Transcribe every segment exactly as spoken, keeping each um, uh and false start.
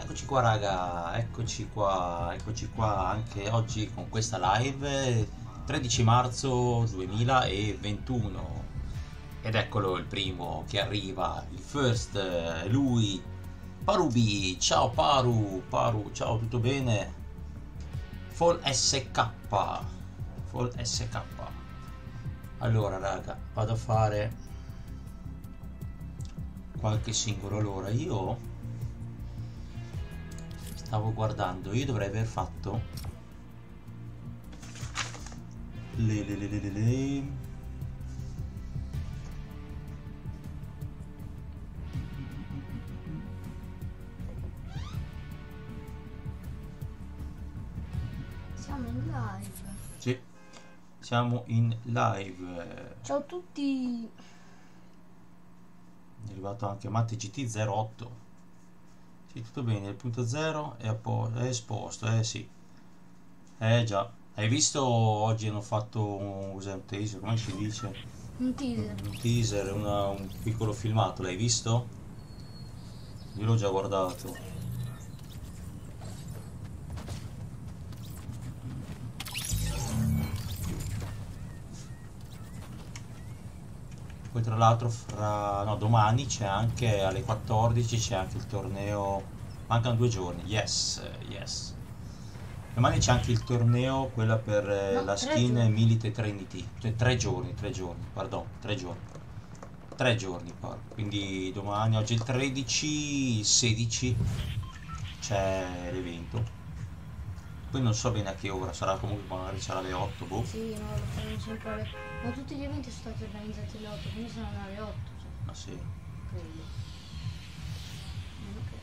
Eccoci qua raga, eccoci qua, eccoci qua anche oggi con questa live tredici marzo duemilaventuno ed eccolo il primo che arriva, il first, è lui, Parubi. Ciao Paru, Paru, ciao, tutto bene? Fall S K, Fall S K. Allora raga, vado a fare qualche singolo. Allora io stavo guardando, io dovrei aver fatto le le le le le le. Siamo in live. Sì, siamo in live. Ciao a tutti. È arrivato anche Matti G T zero otto. Sì, tutto bene, il punto zero è, è esposto, eh sì. Eh già. Hai visto oggi hanno fatto un, un teaser, come si dice? Un teaser. Un teaser, una, un piccolo filmato, l'hai visto? Io l'ho già guardato. Poi tra l'altro fra no, domani c'è anche alle quattordici c'è anche il torneo. Mancano due giorni, yes, yes. Domani c'è anche il torneo, quella per eh, No, la tre skin giorni. Milite Trinity. Cioè tre giorni, tre giorni, pardon, tre giorni. Tre giorni poi. Quindi domani, oggi è il tredici, il sedici c'è l'evento. Poi non so bene a che ora, sarà comunque magari sarà alle otto, boh. Sì, no, lo fanno sempre alle... Ma tutti gli eventi sono stati organizzati alle otto, quindi saranno alle otto, cioè, Ma sì. credo. Ok.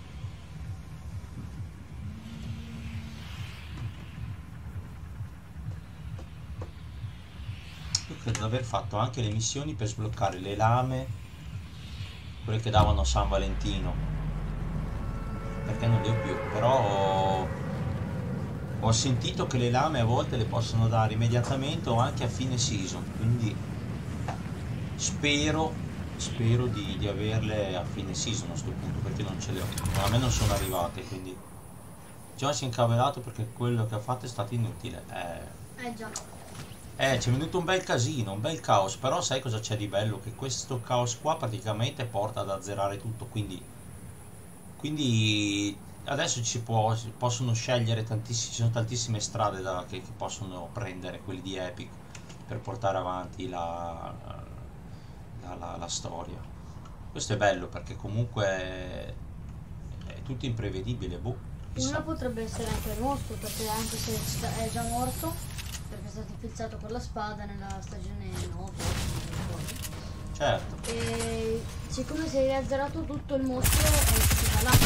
Io credo di aver fatto anche le missioni per sbloccare le lame, quelle che davano a San Valentino, perché non le ho più, però ho, ho sentito che le lame a volte le possono dare immediatamente o anche a fine season, quindi spero, spero di, di averle a fine season a sto punto, perché non ce le ho, a me non sono arrivate, quindi già si è incavolato perché quello che ha fatto è stato inutile. Eh. Eh già. Eh, c'è venuto un bel casino, un bel caos, però sai cosa c'è di bello? Che questo caos qua praticamente porta ad azzerare tutto, quindi, quindi adesso ci può, si possono scegliere tantissime, ci sono tantissime strade da, che, che possono prendere quelli di Epic per portare avanti la, la, la, la storia. Questo è bello perché comunque è, è tutto imprevedibile, boh, chissà. Una potrebbe essere anche il mostro, perché anche se sta- è già morto, perché è stato infilzato con la spada nella stagione nove. Certo. E siccome si è riazzerato tutto, il mostro è uscito là.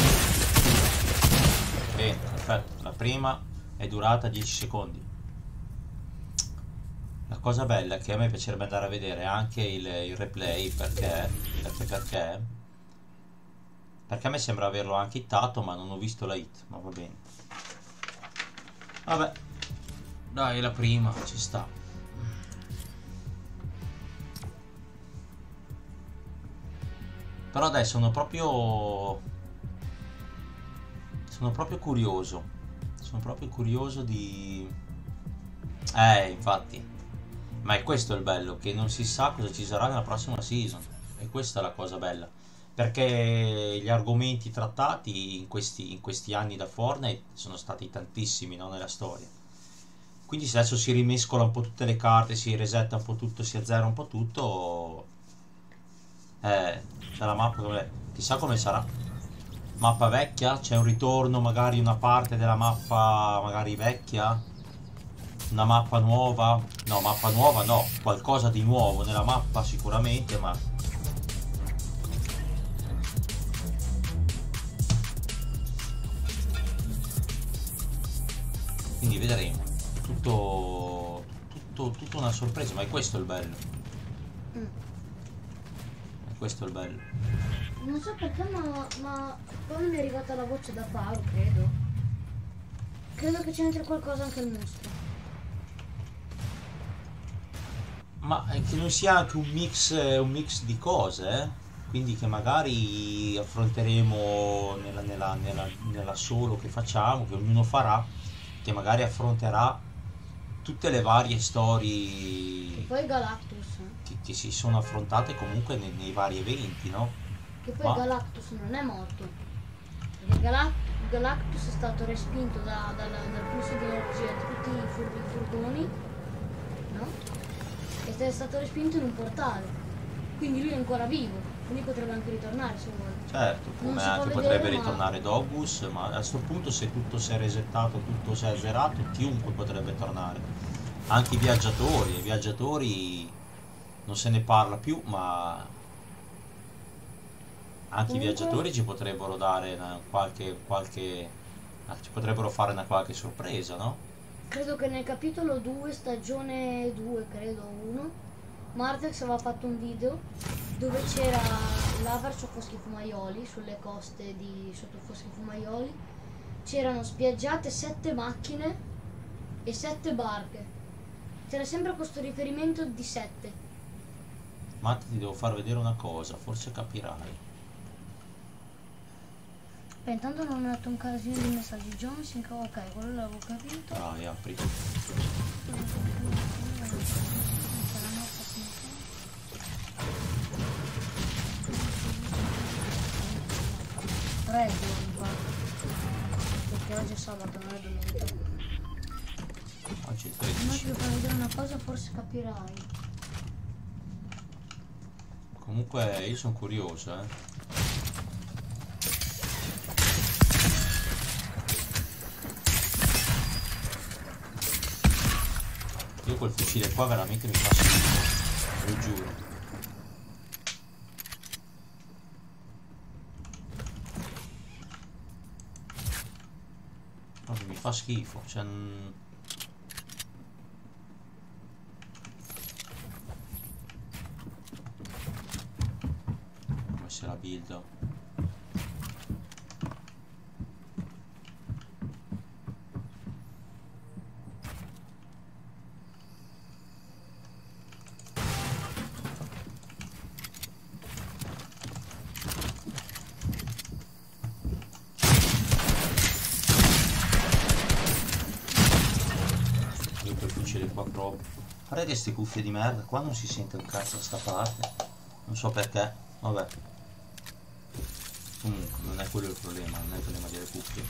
Bene, perfetto. La prima è durata dieci secondi. La cosa bella è che a me piacerebbe andare a vedere anche il, il replay, perché, perché perché perché a me sembra averlo anche hittato, ma non ho visto la hit, ma va bene. Vabbè, dai, la prima ci sta. Però dai, sono proprio sono proprio curioso. Sono proprio curioso di... Eh, infatti. Ma è questo il bello, che non si sa cosa ci sarà nella prossima season. E questa è la cosa bella. Perché gli argomenti trattati in questi, in questi anni da Fortnite sono stati tantissimi, no, nella storia. Quindi se adesso si rimescola un po' tutte le carte, si resetta un po' tutto, si azzera un po' tutto... Eh, c'è la mappa, come... chissà come sarà. Mappa vecchia? C'è un ritorno, magari una parte della mappa magari vecchia? Una mappa nuova? No, mappa nuova no, qualcosa di nuovo nella mappa sicuramente, ma... Quindi vedremo. Tutto... tutto, tutto una sorpresa, ma è questo il bello. Mm. È questo il bello. Non so perché, ma, ma poi mi è arrivata la voce da Paolo, credo. Credo che c'entri qualcosa anche il mostro. Ma è che non sia anche un mix, un mix di cose, eh? quindi che magari affronteremo nella, nella, nella, nella solo che facciamo, che ognuno farà, che magari affronterà tutte le varie E storie poi Galactus. che, che si sono affrontate comunque nei, nei vari eventi, no? Che poi Ma Galactus non è morto. Perché Galac- Galactus è stato respinto da- dal, dal flusso di energia di tutti i, fur- i furgoni, no? Ed è stato respinto in un portale. Quindi lui è ancora vivo. Quindi potrebbe anche ritornare se vuole. certo, Non come si fa anche vedere, potrebbe ma- ritornare Dogus, ma a questo punto se tutto si è resettato, tutto si è azzerato, chiunque potrebbe tornare. Anche i viaggiatori, i viaggiatori non se ne parla più, ma anche i Comunque, viaggiatori ci potrebbero dare una qualche, qualche, ah, ci potrebbero fare una qualche sorpresa, no? credo che nel capitolo due, stagione due, credo uno, Martex aveva fatto un video dove c'era là verso Foschi Fumaioli, sulle coste di sotto Foschi Fumaioli, c'erano spiaggiate sette macchine e sette barche. C'era sempre questo riferimento di sette. Ma ti devo far vedere una cosa, forse capirai. Beh, intanto non ho metto un casino di messaggi. Jones, ok, quello l'avevo capito. Dai, apri. Tre giorni fa. Perché oggi è sabato, non è domenica. Oggi è Ma ti tredici. devo far vedere una cosa, forse capirai. Comunque io sono curioso, eh. Io quel fucile qua veramente mi fa schifo, lo giuro. Proprio mi fa schifo, cioè... non- come se la buildo. Io quel fucile qua proprio. Guarda che ste cuffie di merda, qua non si sente un cazzo da sta parte. Non so perché, vabbè. Comunque, non è quello il problema, non è il problema delle cuffie.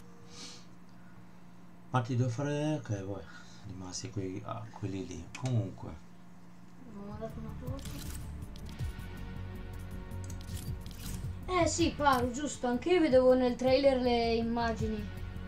Ma ti devo fare... ok, vabbè. Rimasti quei... ah, quelli lì. Comunque. Ho mandato una foto. Eh sì, Paru, giusto, anche io vedevo nel trailer le immagini.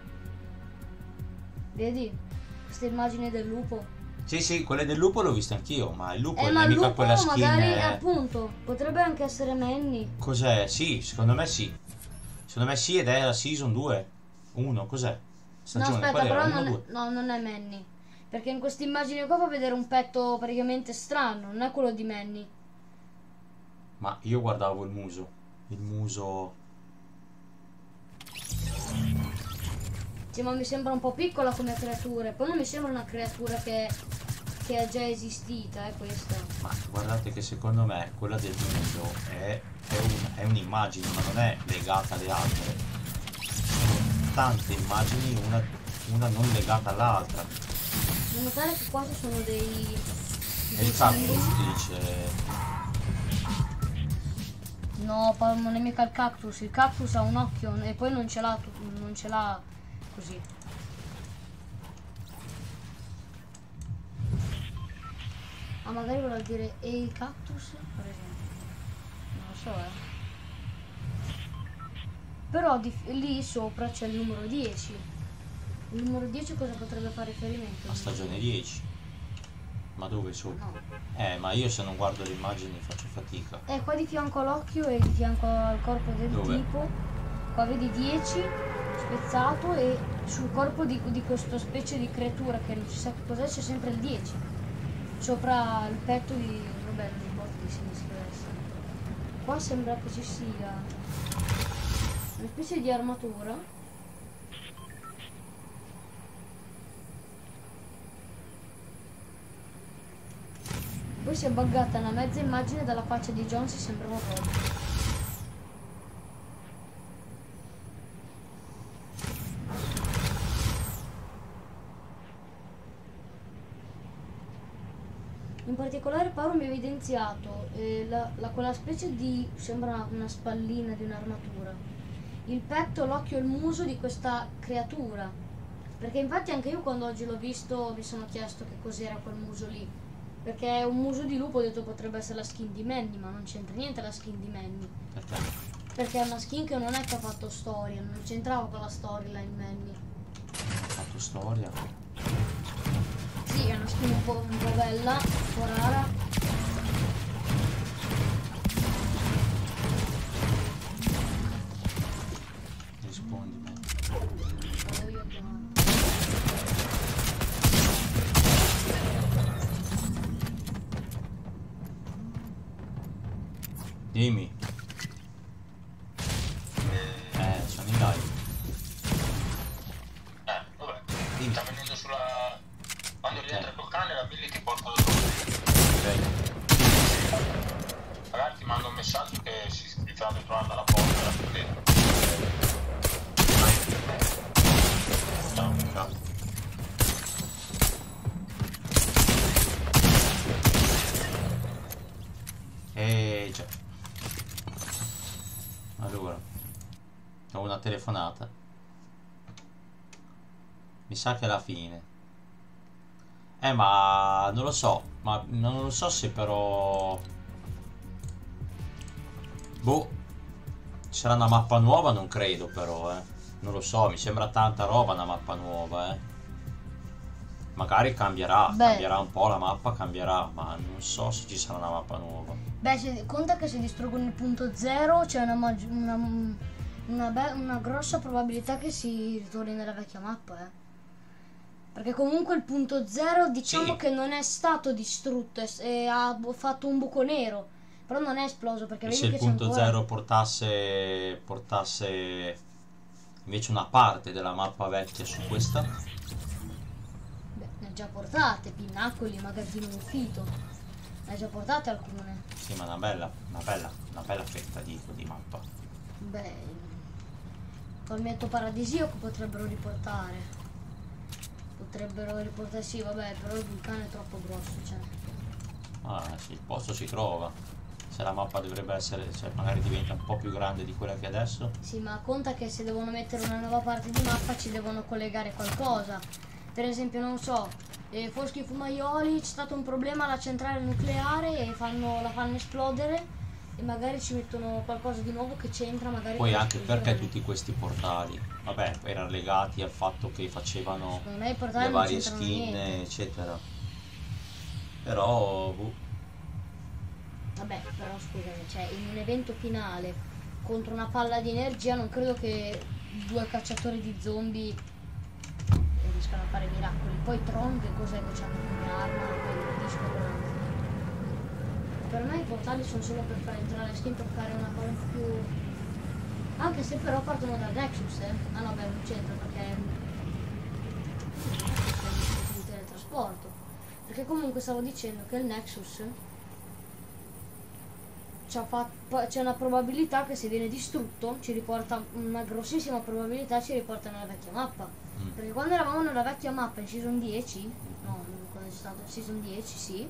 Vedi? Queste immagini del lupo. Sì, sì, quelle del lupo l'ho viste anch'io, ma il lupo Eh, non ma è il mica lupo quella skin... magari, eh. appunto, potrebbe anche essere Manny. Cos'è? Sì, secondo me sì. Secondo me sì ed è la season due. uno, cos'è? No, Stagione, aspetta, qual era? però uno, non è, due. no, non è Manny. Perché in queste immagini qua fa vedere un petto praticamente strano, non è quello di Manny. Ma io guardavo il muso. Il muso... Sì, ma mi sembra un po' piccola come creatura. Poi non mi sembra una creatura che, che è già esistita, eh, questa. Ma guardate che secondo me quella del muso è, è un- è un'immagine, ma non è legata alle altre. Sono tante immagini, una, una non legata all'altra. Non notare che qua ci sono dei... E dei il cactus simboli. dice... No, pa- non è mica il cactus. Il cactus ha un occhio e poi non ce l'ha tu- non ce l'ha così. Ah, magari vuol dire e il cactus, per esempio. Non lo so, eh. Però di- lì sopra c'è il numero dieci. Il numero dieci cosa potrebbe fare riferimento? La stagione dieci. Ma dove sopra? No. Eh, ma io se non guardo le immagini faccio fatica. È qua di fianco all'occhio e di fianco al corpo del Dove? tipo. Qua vedi dieci spezzato e sul corpo di, di questa specie di creatura che non si sa che cos'è c'è sempre il dieci. Sopra il petto di... vabbè, di botte di sinistra e destra. Qua sembra che ci sia una specie di armatura. Poi si è buggata una mezza immagine dalla faccia di John, si sembrava proprio. In particolare Paolo mi ha evidenziato eh, la, la- quella specie di, sembra una, una spallina di un'armatura, il petto, l'occhio e il muso di questa creatura. Perché infatti anche io quando oggi l'ho visto mi sono chiesto che cos'era quel muso lì. Perché è un muso di lupo, ho detto potrebbe essere la skin di Manny, ma non c'entra niente la skin di Manny. Perché? Perché è una skin che non è che ha fatto storia, non c'entrava con la storyline Manny. Ha fatto storia. Sì, è una skin un po', un po' bella, un po' rara. Rispondi, me. Vado io a chiamare. Dimmi. Eh, sono in live. Eh, vabbè. Dimmi. Sta venendo sulla... Quando Ok. rientra col cane la Billy ti porta da solo. Ok. Magari ti manda un messaggio che si sta trovando alla porta la Billy. Ciao. Ciao. Eh già. Allora, ho una telefonata. Mi sa che è la fine. Eh, ma non lo so. Ma non lo so se però. Boh. Ci sarà una mappa nuova? Non credo però, eh. Non lo so, mi sembra tanta roba una mappa nuova, eh. Magari cambierà, Beh. cambierà un po' la mappa, cambierà, ma non so se ci sarà una mappa nuova. Beh, se, conta che se distruggono il punto zero c'è una, maggi- una, una, be- una grossa probabilità che si ritorni nella vecchia mappa, eh. Perché comunque il punto zero diciamo Sì. che non è stato distrutto e, s- e ha bo- fatto un buco nero. Però non è esploso perché E vedi se il che c'è punto ancora. zero portasse, portasse invece una parte della mappa vecchia su questa? Beh, ne ha già portate, pinnacoli, magazzino uscito. Ne ha già portate alcune. Sì, ma una bella, una bella, una bella fetta di, di mappa. Beh, palmetto paradisiaco potrebbero riportare. Potrebbero riportare, sì, vabbè, però il vulcano è troppo grosso, cioè. Ah, sì, il posto si trova. Se la mappa dovrebbe essere, cioè magari diventa un po' più grande di quella che è adesso. Sì, ma conta che se devono mettere una nuova parte di mappa ci devono collegare qualcosa. Per esempio, non so, eh, Foschi Fumaioli, c'è stato un problema alla centrale nucleare e fanno, la fanno esplodere e magari ci mettono qualcosa di nuovo che c'entra magari Poi con anche perché l'esplosione. tutti questi portali, vabbè, erano legati al fatto che facevano Secondo me i portali le non varie c'entrano skin, niente. eccetera. Però, boh, Vabbè, però scusami, cioè in un evento finale contro una palla di energia non credo che due cacciatori di zombie riescano a fare miracoli. Poi Tron che cos'è che c'hanno come arma? Quel disco grande. Per me i portali sono solo per far entrare le skin, per fare una cosa un po' più... Anche se però partono dal Nexus, eh? Ah no, beh, non c'entra perché è un teletrasporto. Perché comunque stavo dicendo che il Nexus c'ha fa- c'è una probabilità che se viene distrutto ci riporta, una grossissima probabilità ci riporta nella vecchia mappa. mm, Perché quando eravamo nella vecchia mappa in season dieci, no, quando c'è stato season dieci, sì,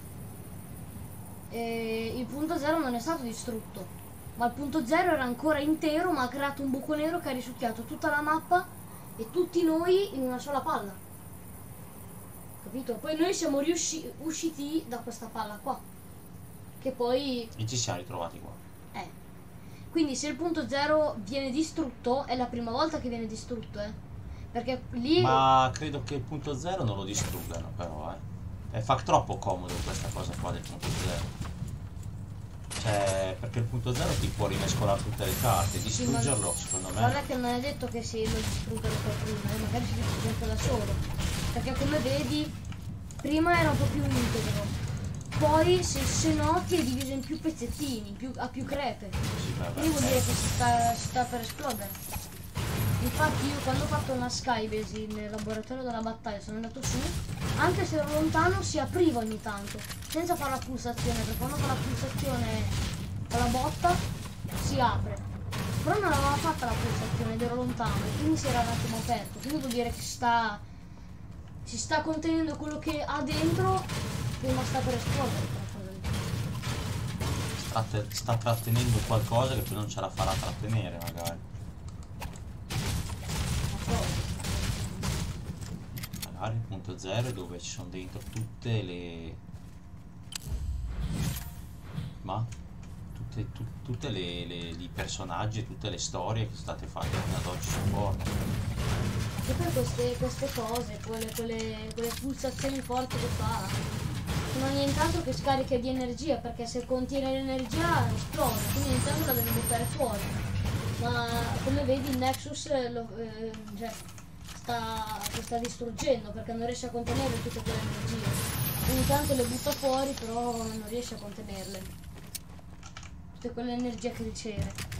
e il punto zero non è stato distrutto, ma il punto zero era ancora intero, ma ha creato un buco nero che ha risucchiato tutta la mappa e tutti noi in una sola palla. Capito? Poi noi siamo riusci- usciti da questa palla qua, che poi e ci siamo ritrovati qua. eh. Quindi se il punto zero viene distrutto, è la prima volta che viene distrutto, eh. Perché lì Ma credo che il punto zero non lo distruggano però, eh. E fa troppo comodo questa cosa qua del punto zero. Cioè, perché il punto zero ti può rimescolare tutte le carte, distruggerlo secondo me. guarda che non è detto che si lo distruggano per prima, eh. Magari si distrugge anche da solo. Perché come vedi, prima era un po' più integro. Poi se, se noti è diviso in più pezzettini, più, a più crepe. Sì, vabbè, Quindi vuol dire eh. che si sta, si sta per esplodere. Infatti io quando ho fatto una skybase nel laboratorio della battaglia sono andato su, anche se ero lontano si apriva ogni tanto, senza fare la pulsazione, perché quando fa la pulsazione con la botta si apre. Però non aveva fatta la pulsazione ed ero lontano, quindi si era un attimo aperto, quindi vuol dire che sta, si sta contenendo quello che ha dentro prima sta per esplodere qualcosa di sta, te- sta trattenendo qualcosa che poi non ce la farà trattenere magari. ma cosa? Magari il punto zero dove ci sono dentro tutte le... ma tutte, tu- tutte le, le- i personaggi e tutte le storie che sono state fatte fino ad oggi su Fortnite. Che per queste, queste cose, quelle, quelle, quelle pulsazioni forti che fa, non è nient'altro che scariche di energia, perché se contiene l'energia esplode, quindi nient'altro la deve buttare fuori. Ma come vedi il Nexus lo, eh, cioè, sta, lo sta distruggendo perché non riesce a contenere tutte quelle energie. Ogni tanto le butta fuori, però non riesce a contenerle. Tutte quelle energie che riceve.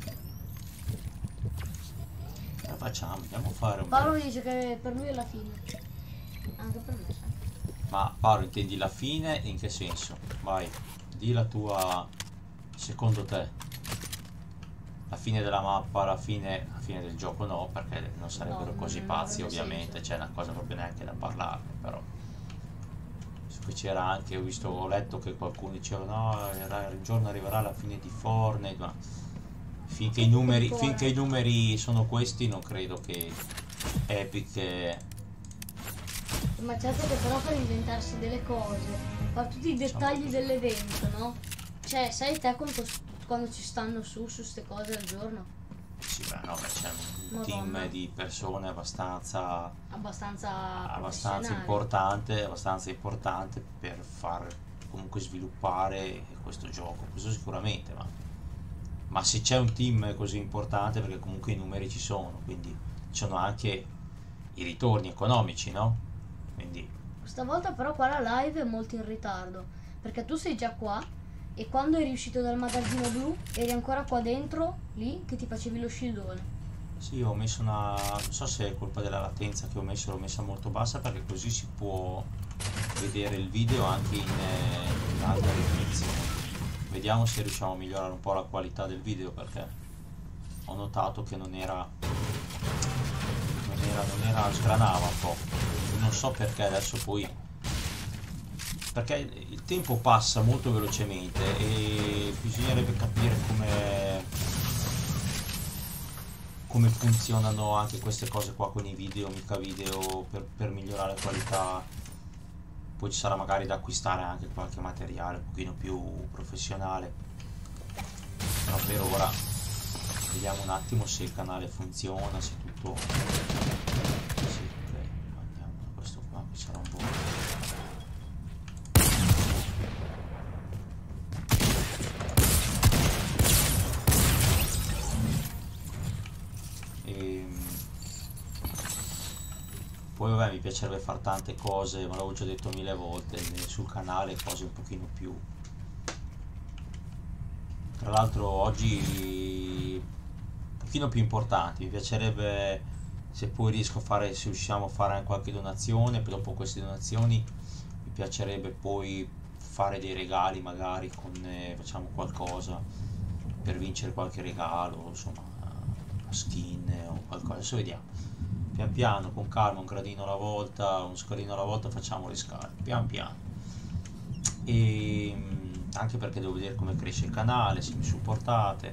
Ce la facciamo, andiamo a fare un Paolo bel... dice che per lui è la fine. Anche per me, sai. Ma Paolo, intendi la fine in che senso? Vai, di la tua... secondo te. La fine della mappa, la fine, la fine del gioco no, perché non sarebbero No, così non pazzi avrebbe ovviamente, senso. c'è una cosa proprio neanche da parlare, però. Qui c'era anche, ho visto, ho letto che qualcuno diceva no, era- il giorno arriverà la fine di Fortnite, ma finché i numeri, Ancora. finché i numeri sono questi non credo che Epic... eh, Ma certo che però per inventarsi delle cose, fare tutti i dettagli così. dell'evento, no? Cioè, sai te quanto, quando ci stanno su su ste cose al giorno? Sì, beh, no, beh, c'è un Madonna. team di persone abbastanza, Abbastanza abbastanza professionali. importante, abbastanza importante per far comunque sviluppare questo gioco, questo sicuramente, ma, ma se c'è un team così importante perché comunque i numeri ci sono, quindi ci sono anche i ritorni economici, no? Quindi Questa volta però qua la live è molto in ritardo, perché tu sei già qua e quando eri uscito dal magazzino blu eri ancora qua dentro, lì, che ti facevi lo scildone. sì, ho messo una, non so se è colpa della latenza che ho messo, l'ho messa molto bassa perché così si può vedere il video anche in, eh, in alta definizione. Vediamo se riusciamo a migliorare un po' la qualità del video perché ho notato che non era, non era, non era, sgranava un po'. Non so perché adesso poi, perché il tempo passa molto velocemente e bisognerebbe capire come come funzionano anche queste cose qua con i video, mica video, per, per migliorare la qualità. Poi ci sarà magari da acquistare anche qualche materiale un pochino più professionale, però per ora vediamo un attimo se il canale funziona, se tutto... Sì, ok, andiamo da questo qua che sarà un buon... Ehm, Poi vabbè mi piacerebbe fare tante cose, ma l'avevo già detto mille volte, eh, sul canale cose un pochino più... Tra l'altro oggi un pochino più importanti, mi piacerebbe se poi riesco a fare, se riusciamo a fare anche qualche donazione, poi dopo queste donazioni mi piacerebbe poi fare dei regali magari con, eh, facciamo qualcosa per vincere qualche regalo, insomma, una skin o qualcosa, adesso vediamo. Pian piano, con calma, un gradino alla volta, un scalino alla volta facciamo le scale, pian piano. E mm, anche perché devo vedere come cresce il canale, se mi supportate,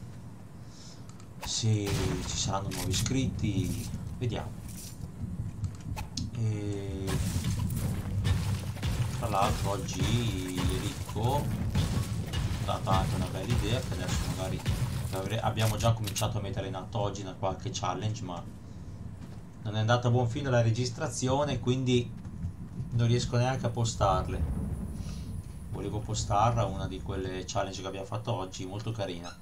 se ci saranno nuovi iscritti, vediamo. E tra l'altro oggi Ricco ha dato anche una bella idea che adesso magari abbiamo già cominciato a mettere in atto oggi da qualche challenge, ma non è andata a buon fine la registrazione, quindi non riesco neanche a postarle. Volevo postarla, una di quelle challenge che abbiamo fatto oggi, molto carina.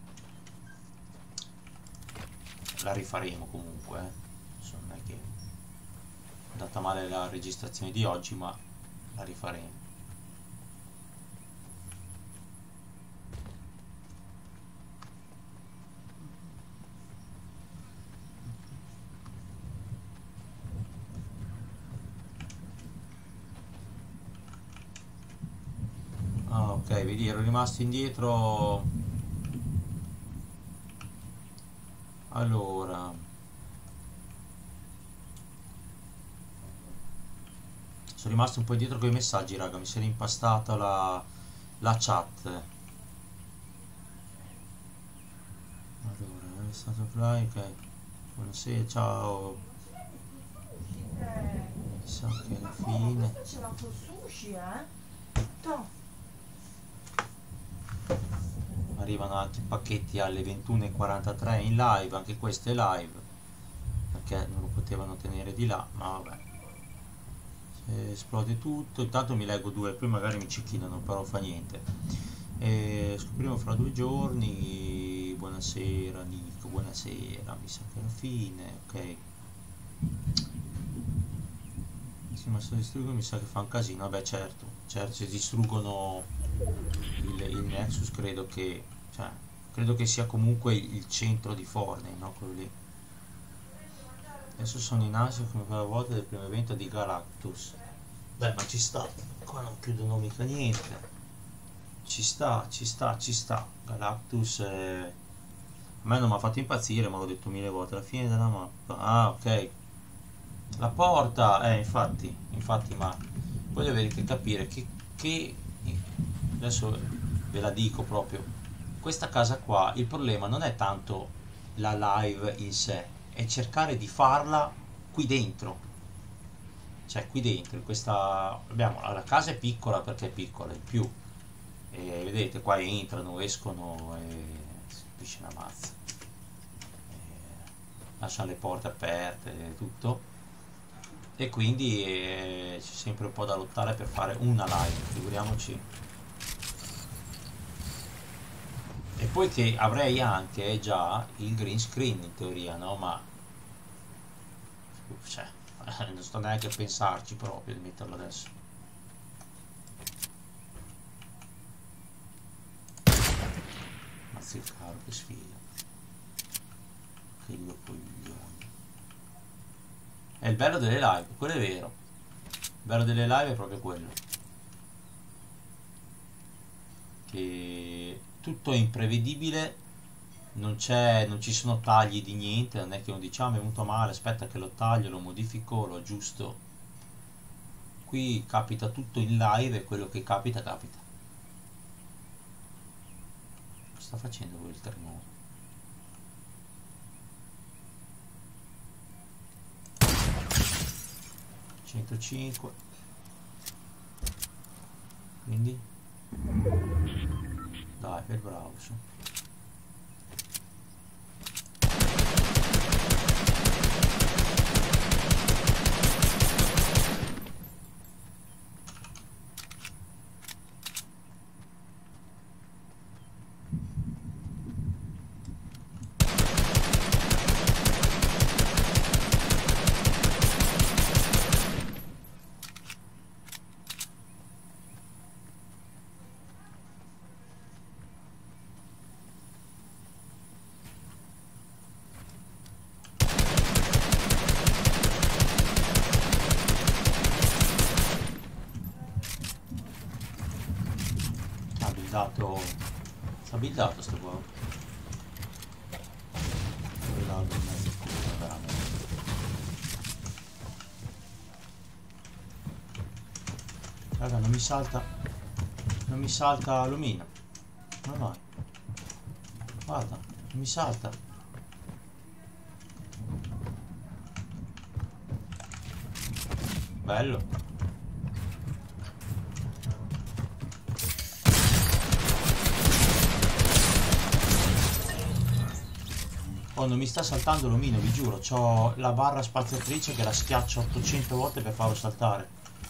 La rifaremo comunque, eh. Insomma, non è che è andata male la registrazione di oggi, ma la rifaremo. Ah, ok, vedi, ero rimasto indietro. Allora, adesso sono rimasto un po' indietro con i messaggi, raga, mi si è impastata la, la chat. Allora, è stato play, ok. Buonasera, ciao. Mi sa che alla fine... C'è la sushi, eh? Toh. Arrivano altri pacchetti alle ventuno e quarantatré in live, anche questo è live, perché non lo potevano tenere di là, ma vabbè. Se esplode tutto, intanto mi leggo due, poi magari mi cecchinano, però fa niente. E scopriremo fra due giorni. Buonasera Nico, buonasera, mi sa che alla fine, ok. Sì, ma se distruggono mi sa che fa un casino, vabbè certo, certo, se distruggono il, il Nexus credo che, cioè, credo che sia comunque il centro di Fortnite, no? Quello lì. Adesso sono in ansia come quella volta del primo evento di Galactus. Beh, ma ci sta, qua non chiudono mica niente. Ci sta, ci sta, ci sta. Galactus è... a me non mi ha fatto impazzire, ma l'ho detto mille volte, alla fine della mappa. Ah, ok. La porta, eh, infatti, infatti, ma voi dovete capire che, che adesso ve la dico proprio, questa casa qua, il problema non è tanto la live in sé, è cercare di farla qui dentro, cioè qui dentro, in questa, abbiamo, la casa è piccola perché è piccola, in più, e vedete, qua entrano, escono e si capisce una mazza, e lasciano le porte aperte e tutto. E quindi eh, c'è sempre un po' da lottare per fare una live, figuriamoci. E poi che avrei anche già il green screen in teoria, no? Ma cioè, non sto neanche a pensarci proprio di metterlo adesso. Mazzi il caro, che sfiga. Che io coglione. È il bello delle live, quello è vero. Il bello delle live è proprio quello. Che tutto è imprevedibile, non c'è, non ci sono tagli di niente, non è che uno dice ah mi è venuto male, aspetta che lo taglio, lo modifico, lo aggiusto. Qui capita tutto in live e quello che capita, capita. Cosa sta facendo voi il terremoto? centocinque, quindi dai, per bravo su. Buildato, sta buildato sto qua. Buildato in mezzo culo, veramente. Raga, non mi salta, non mi salta l'omino. Come mai? Guarda, non mi salta. Bello. Oh, non mi sta saltando l'omino, vi giuro, c'ho la barra spaziatrice che la schiaccio ottocento volte per farlo saltare.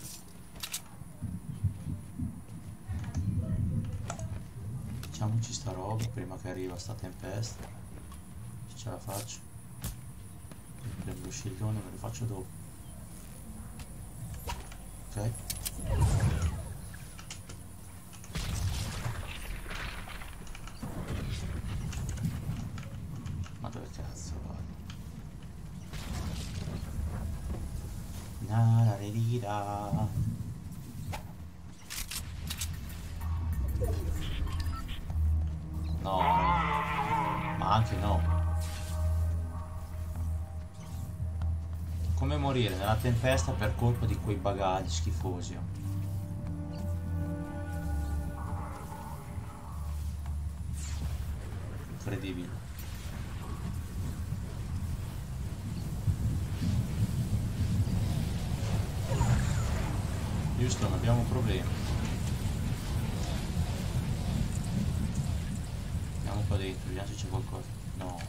Facciamoci sta roba prima che arriva sta tempesta. Se ce la faccio. Prendo lo scildone, me lo faccio dopo. Ok. Dove cazzo vado? Na la ririra. No, ma anche no. Come Come morire nella tempesta per colpa di quei bagagli schifosi. Incredibile. Houston, abbiamo un problema. Andiamo qua dentro, vediamo se c'è qualcosa. No.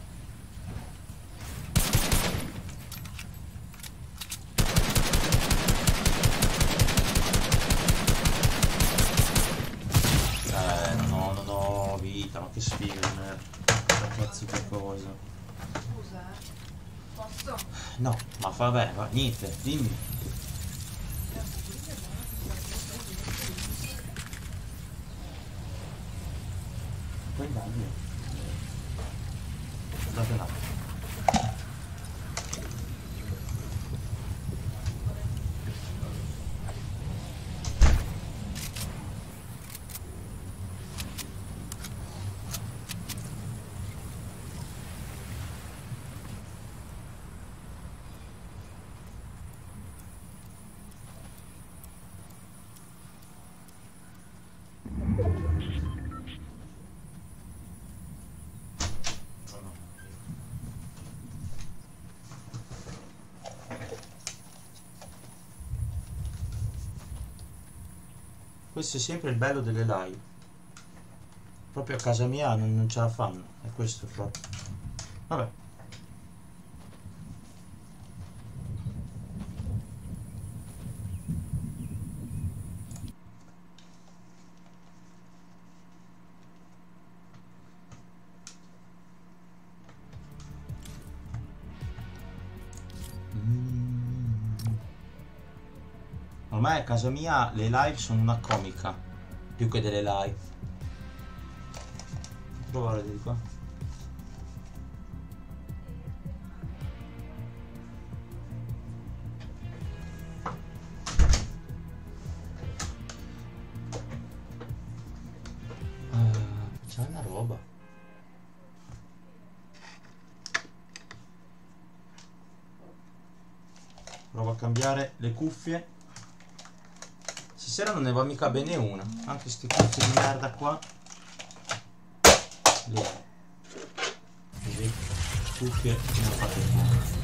Eh, no, no, no, vita, ma che sfiga di merda. Che cazzo di cosa. Scusa, eh. Posso? No, ma fa bene, va, niente, dimmi. Puoi andare via. Guardate un attimo. Questo è sempre il bello delle live. Proprio a casa mia non, non ce la fanno. E questo è proprio. Vabbè. Ormai a casa mia le live sono una comica più che delle live. Provare di qua. Uh, c'è una roba. Provo a cambiare le cuffie. Stasera non ne va mica bene una, anche sti cuffie di merda qua. Lì. Così. Cuffie che non fate più.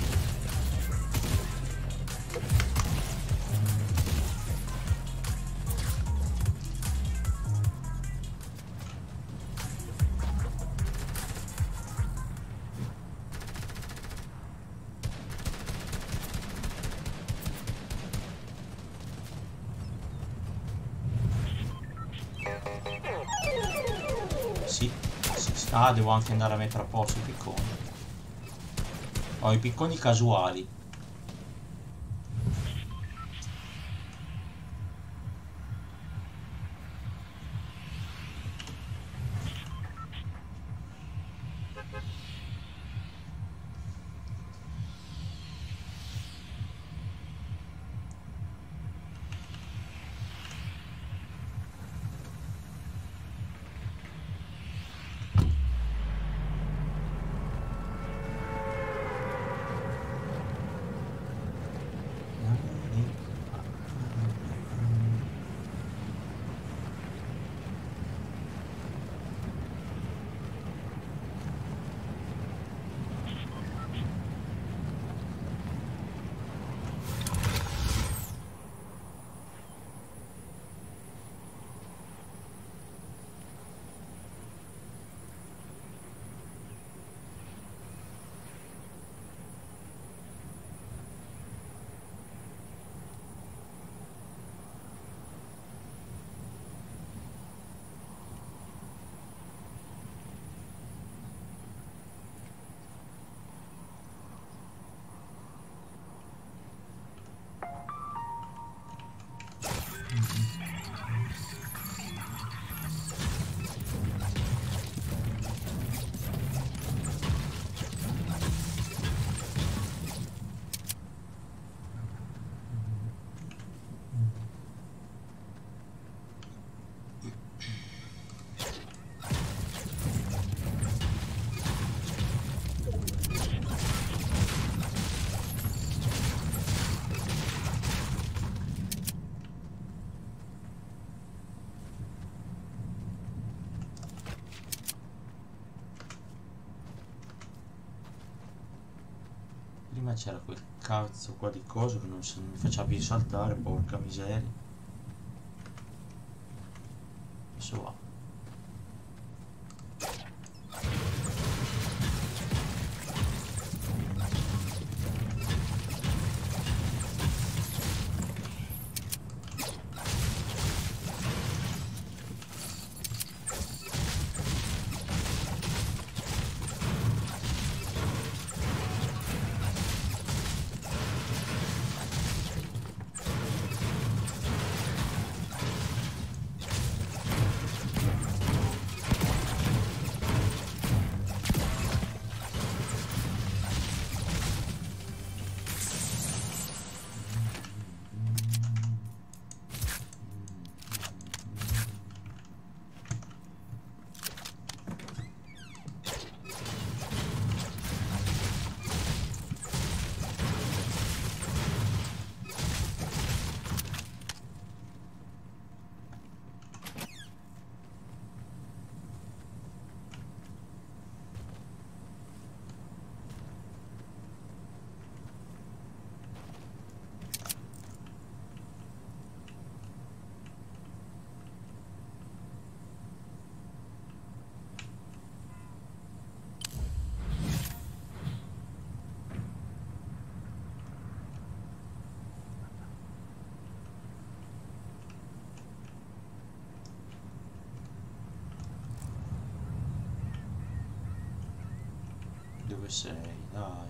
Sì, sì, sì. Ah, devo anche andare a mettere a posto i picconi. Ho i picconi casuali. me c'era quel cazzo qua di coso che non, se- non mi faceva più saltare, porca miseria. Adesso va. Dove sei? Dai.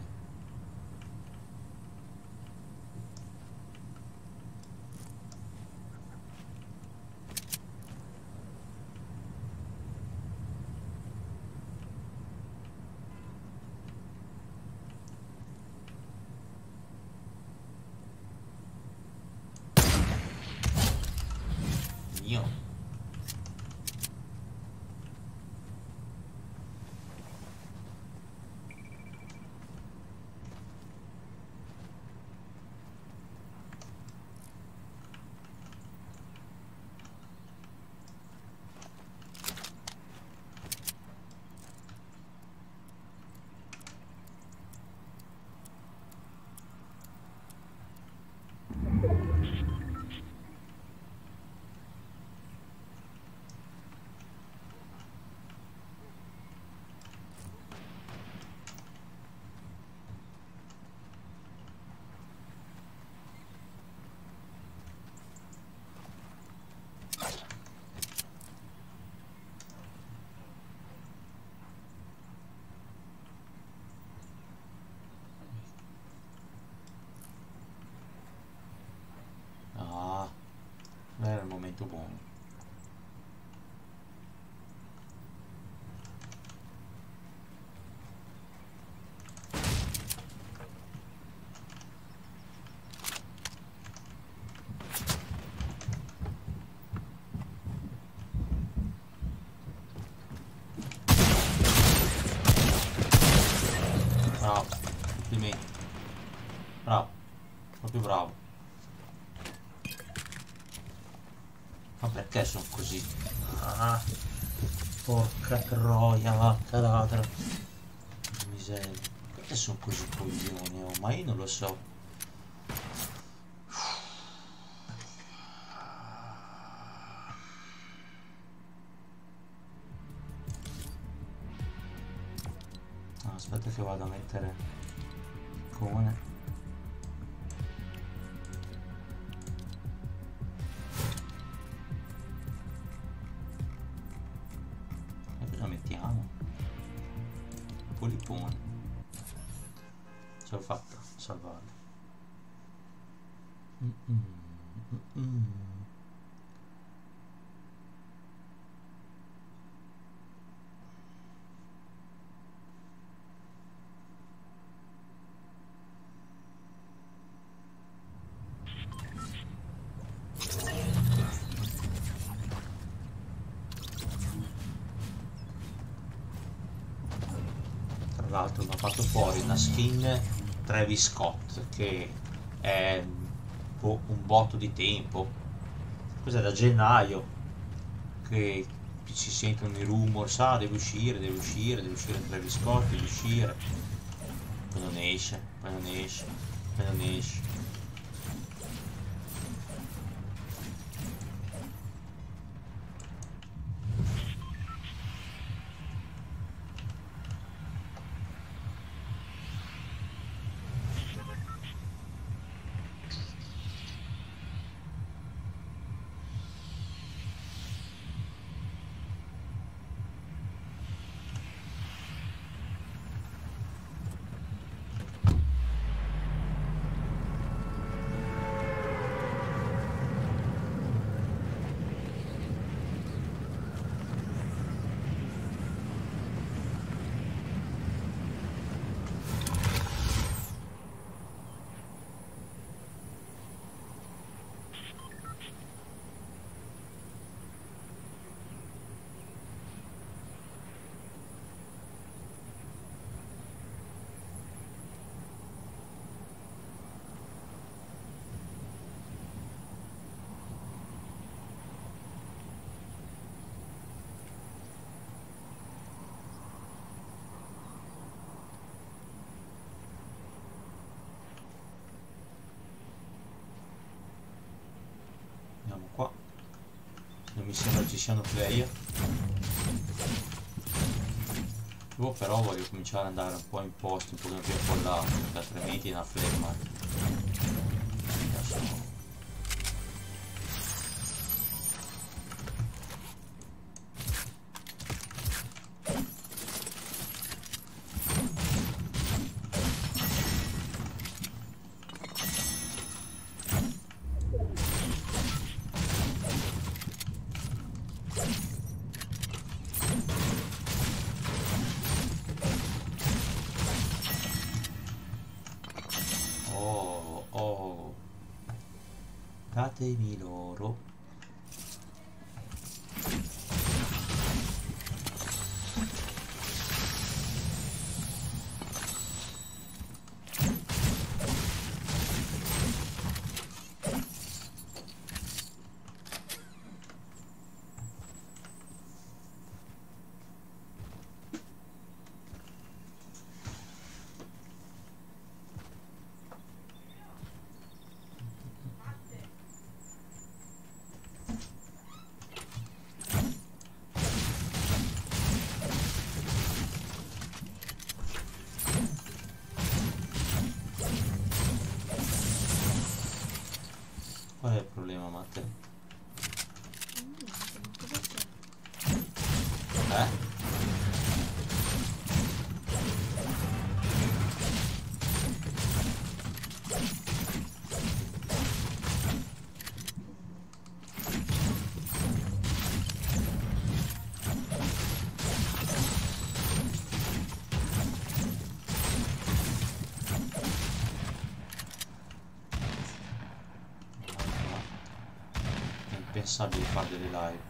Mio. Ah, non era il momento buono. Bravo, complimenti. Bravo, proprio bravo. Ma perché sono così? Ah, porca troia, vacca ladra. Miseria. Perché sono così coglioni? Oh, ma io non lo so. Ah, aspetta che vado a mettere icone. E cosa mettiamo? Polipone. Ce l'ho fatta, salvarlo. Mm -mm, mm -mm. Tra l'altro mi ha fatto fuori una skin Travis Scott che è boh, un botto di tempo, cos'è, da gennaio che si sentono i rumor, sa, deve uscire, deve uscire, deve uscire Travis Scott, deve uscire. Poi non esce, poi non esce, poi non esce. Andiamo qua. Non mi sembra ci siano player. Io però voglio cominciare ad andare un po' in posti un po' più affollati, perché altrimenti è una flemma. Adesso... Datemi loro. Qual è il problema, Matte? Eh? Impensabile fare delle live.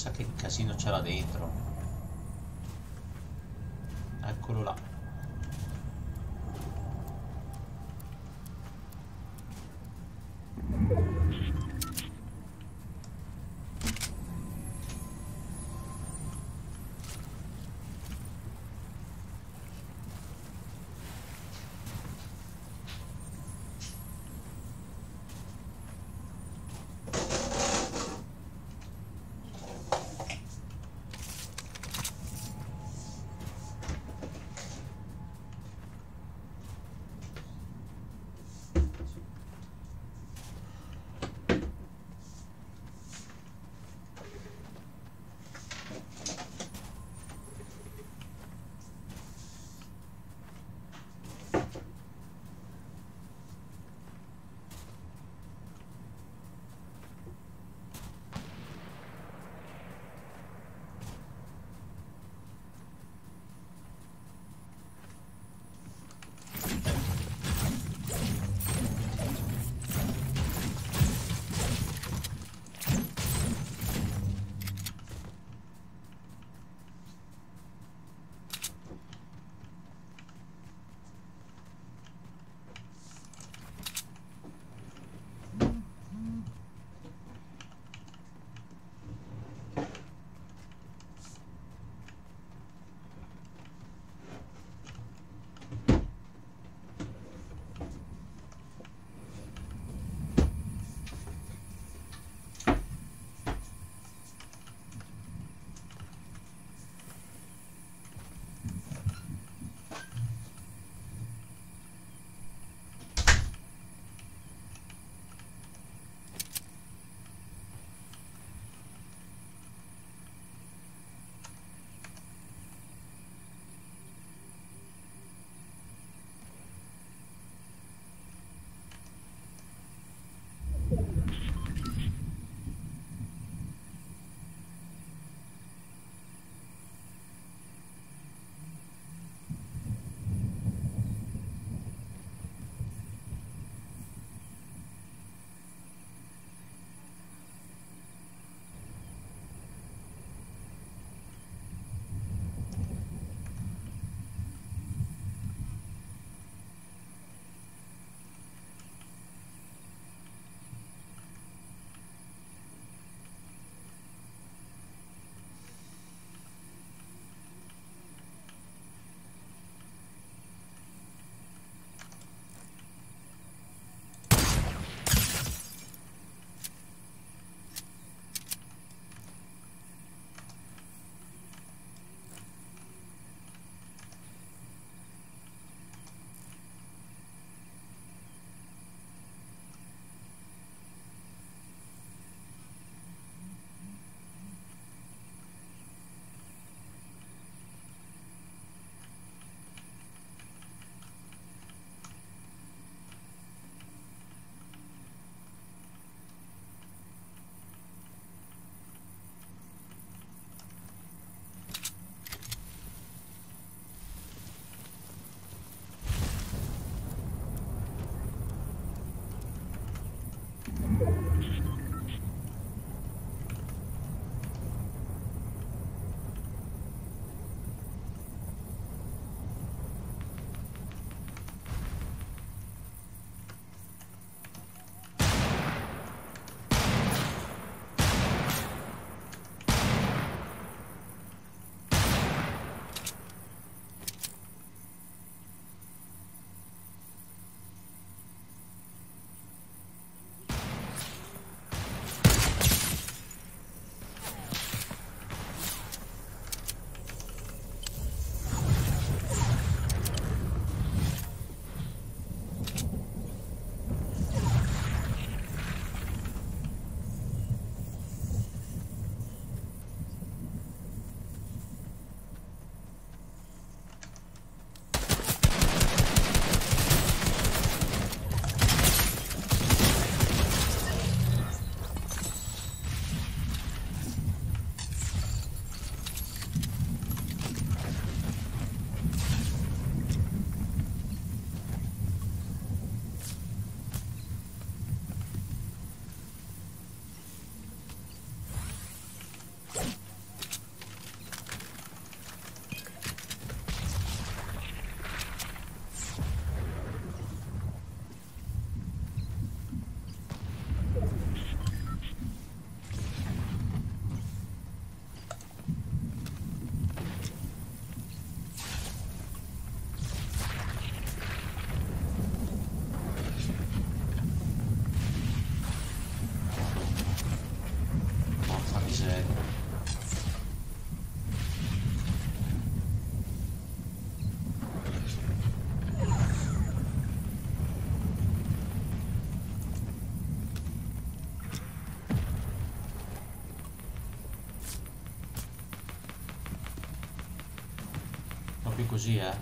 Chissà che casino c'era dentro. Eccolo là. proprio così, eh.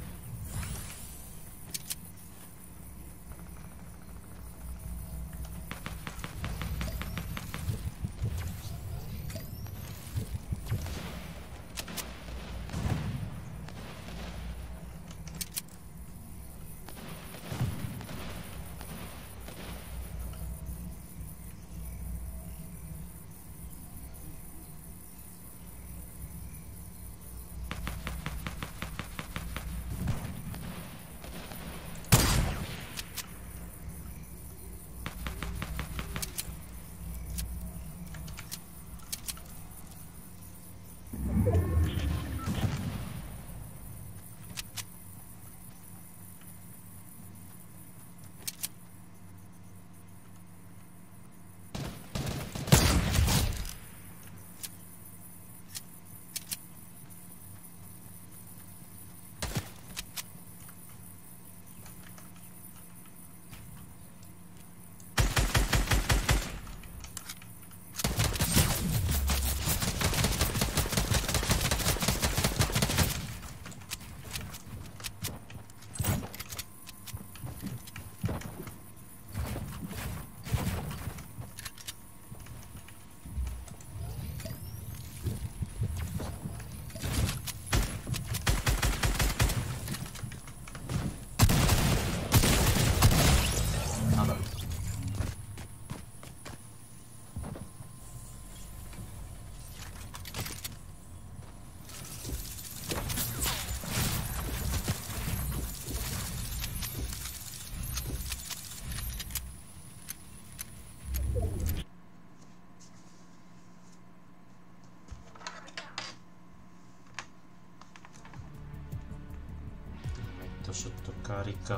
Sotto carica.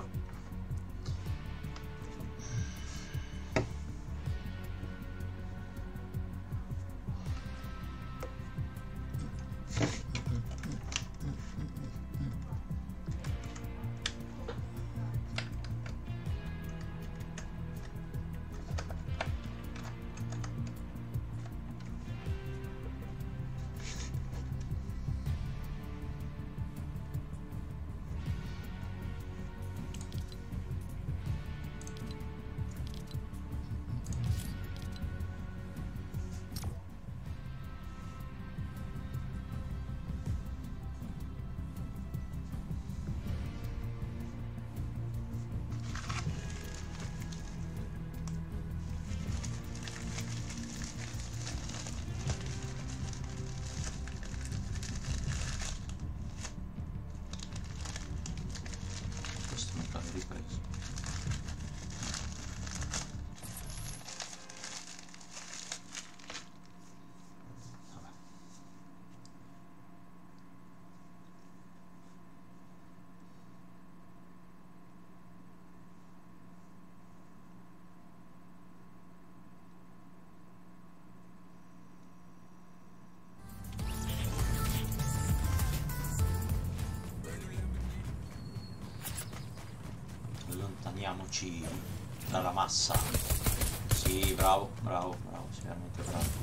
Allontaniamoci dalla massa. Sì, bravo, bravo, bravo, sei veramente bravo.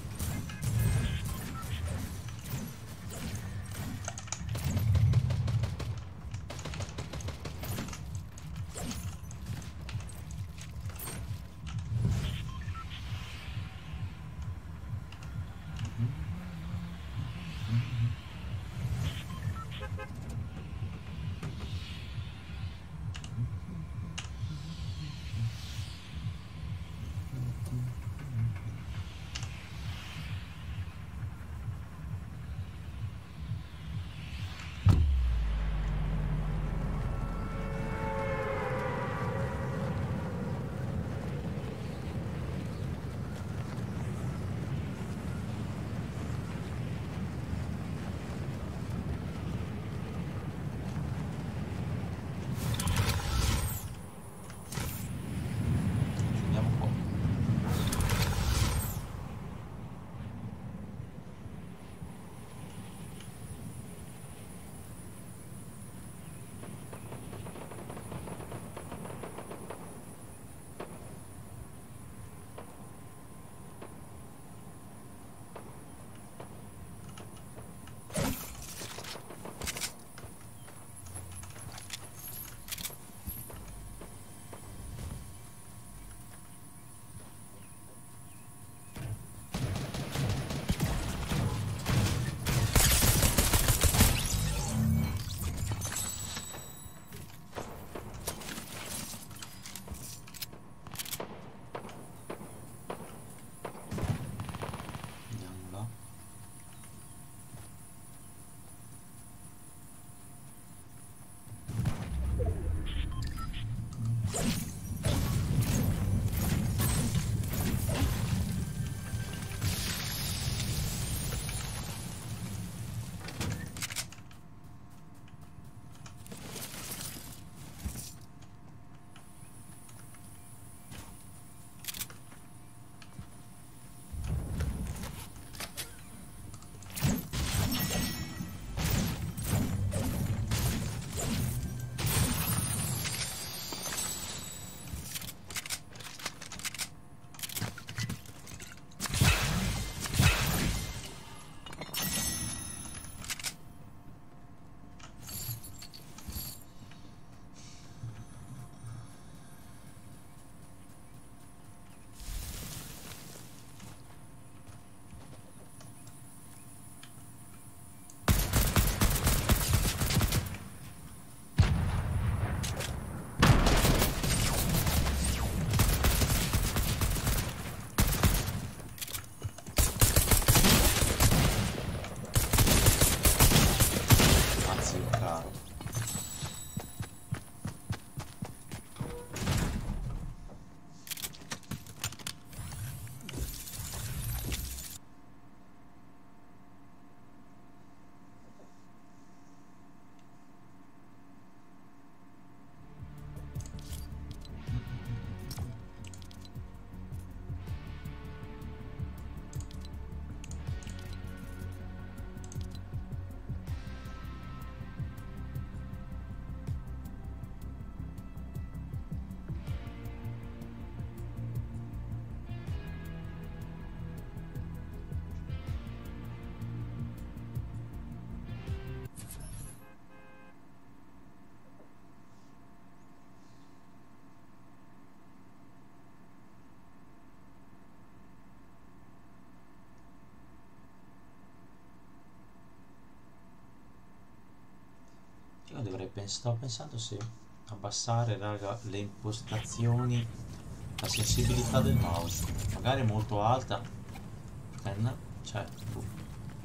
dovrei pens- sto pensando se abbassare, raga, le impostazioni, la sensibilità del mouse. Magari è molto alta. Eh, no, cioè, boh.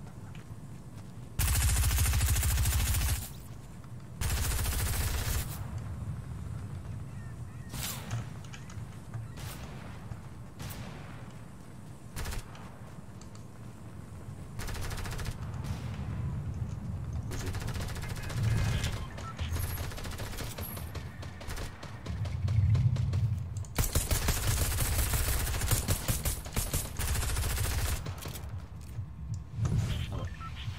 Così. Vabbè.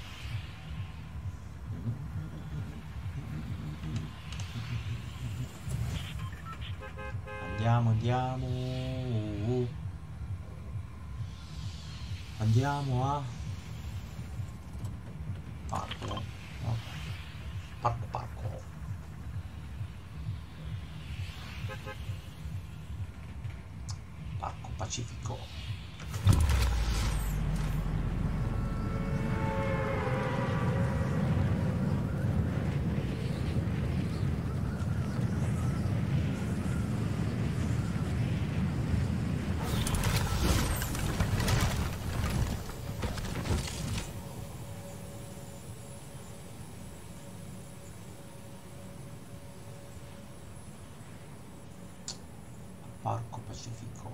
Andiamo, andiamo. Andiamo a parco, no? No. Parco, parco. Parco Pacifico. Parco Pacifico.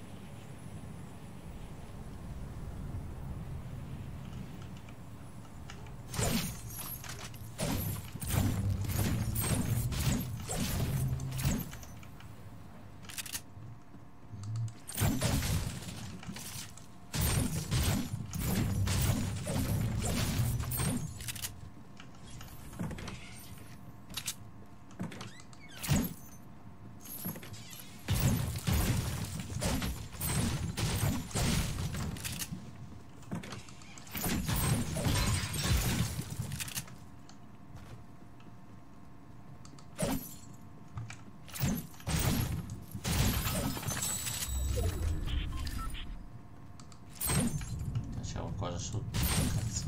C'è qualcosa sotto. Cazzo.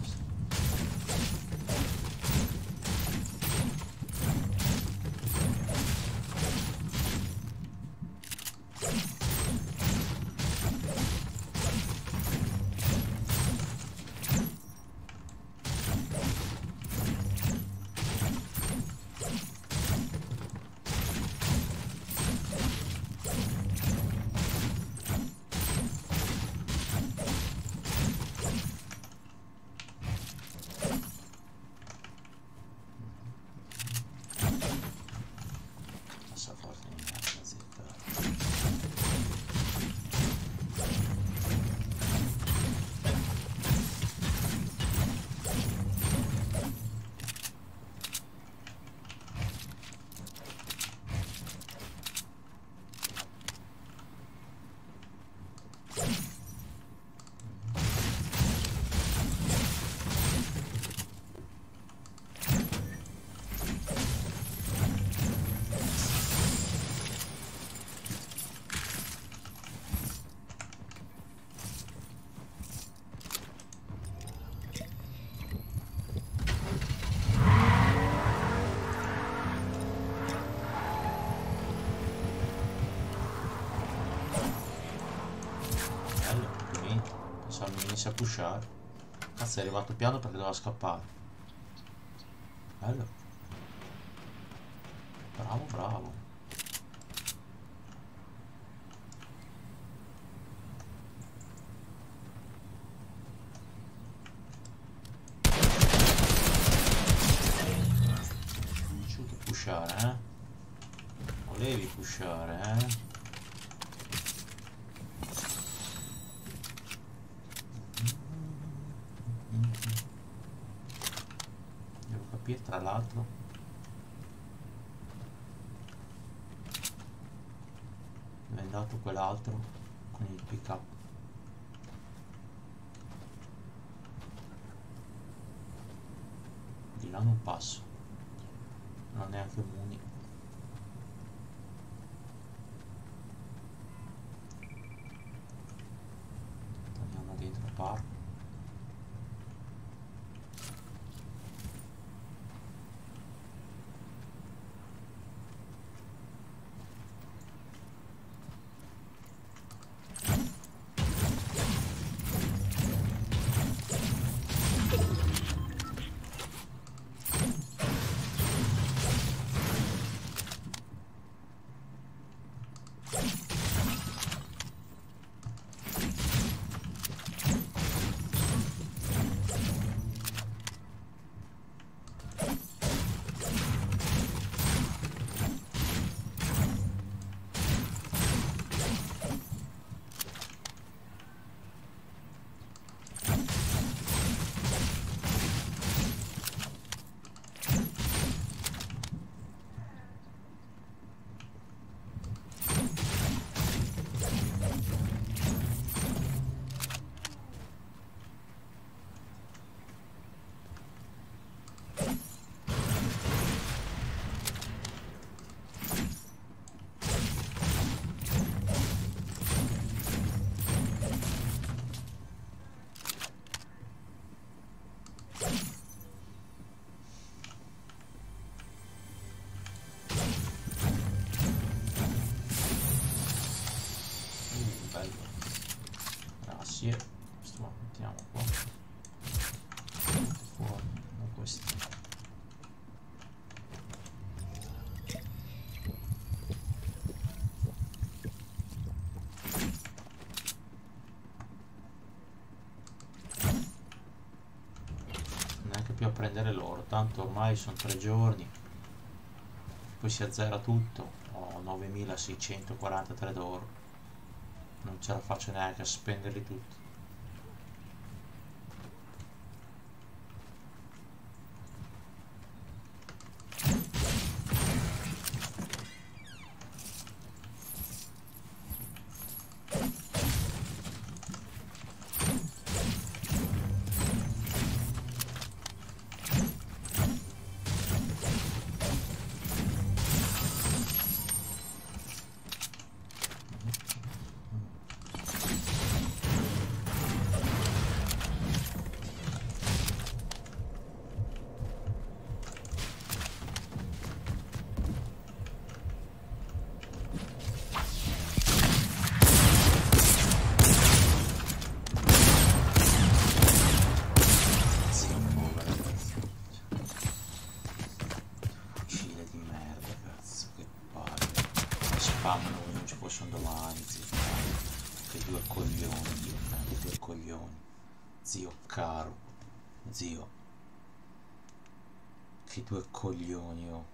Passaporto in casa, zeppa. Bello, complimenti. Pensavo mi venisse a pushare. Cazzo, è arrivato piano perché doveva scappare. Bello. Bravo, bravo. Giù che pushare, eh? Volevi pushare, eh? Devo capire, tra l'altro, dove è andato quell'altro con il pick up. Di là non passo, non ho neanche muni. Andiamo dentro il parco. prendere l'oro, tanto ormai sono tre giorni, poi si azzera tutto. Ho novemilaseicentoquarantatré d'oro, non ce la faccio neanche a spenderli tutti. Non ci possono domani, zio. Che due coglioni, Dio, che due coglioni. Zio caro, zio. Che due coglioni, oh.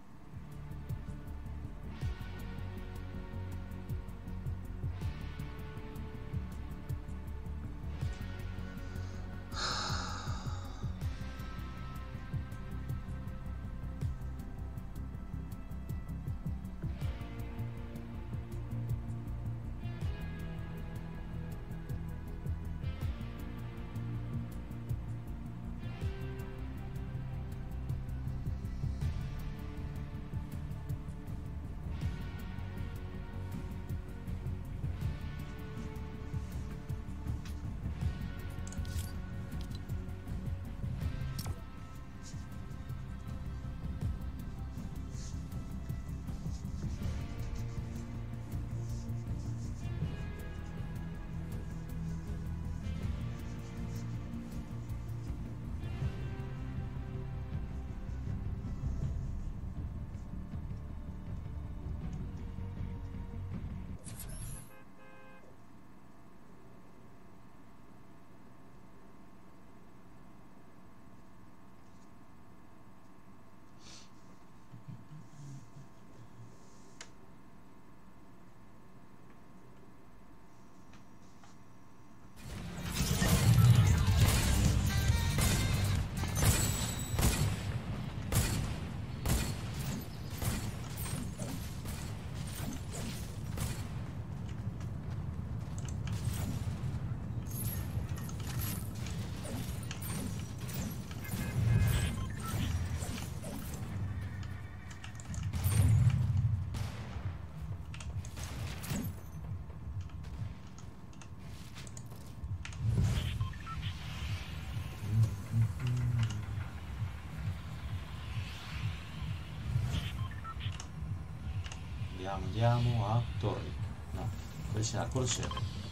Andiamo a Torri. No, quello sia al Colosseo.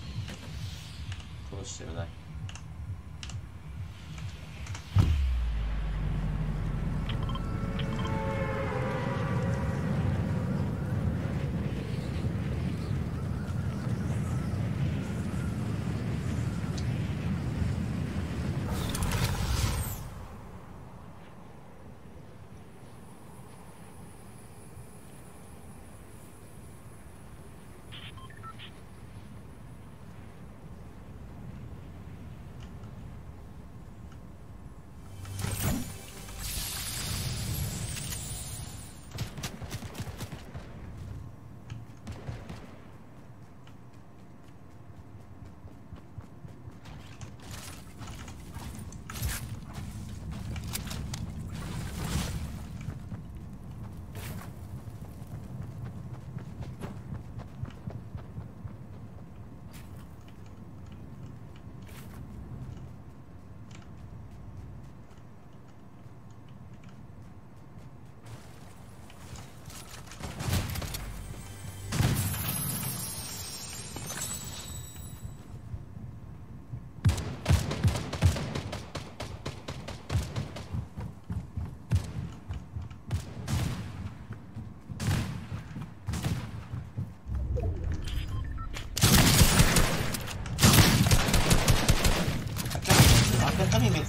Colosseo, dai.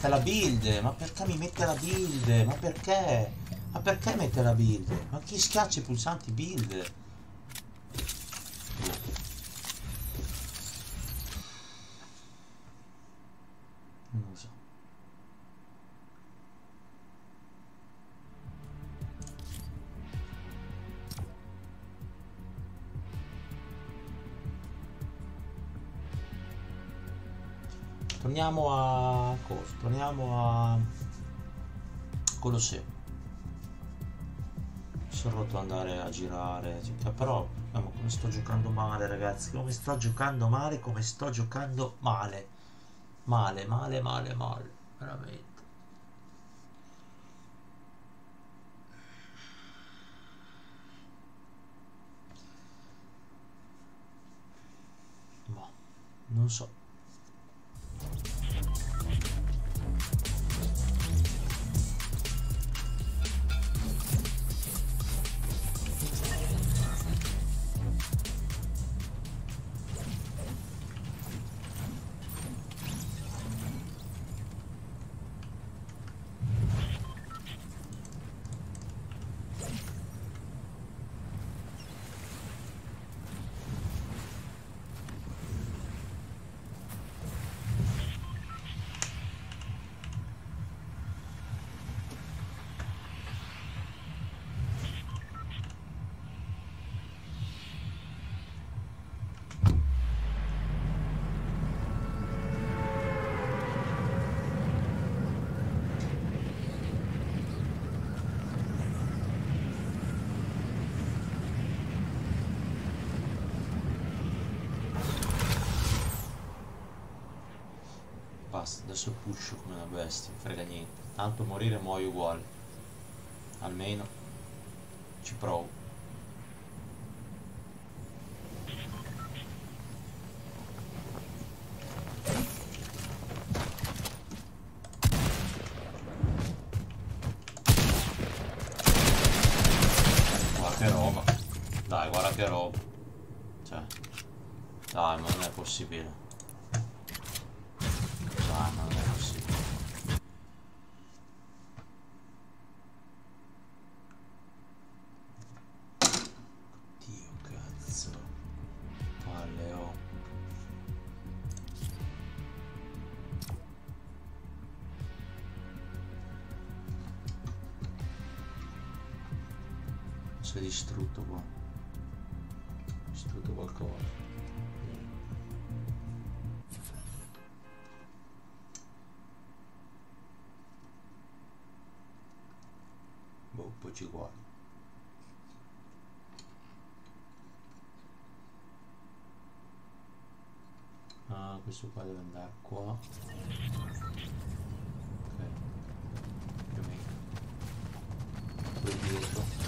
mette la build? Ma perché mi mette la build? Ma perché? Ma perché mette la build? Ma chi schiaccia i pulsanti build? Non lo so. Torniamo a cosa? Torniamo a Colosseo. Sono rotto andare a girare, cioè, però come sto giocando male, ragazzi, come sto giocando male, come sto giocando male. Male, male, male, male, veramente. Ma non so. Basta, adesso pusho come una bestia, non frega niente. Tanto morire muoio uguale. Almeno ci provo. Guarda che roba. Dai, guarda che roba. Cioè, dai, ma non è possibile. Dai, ma non è possibile. Dio cazzo. Palle, oh. Si è distrutto qua. Distrutto qualcosa. Boh, poi ci guardo. Ah, questo qua deve andare qua. Ok. Più o meno. Poi dietro.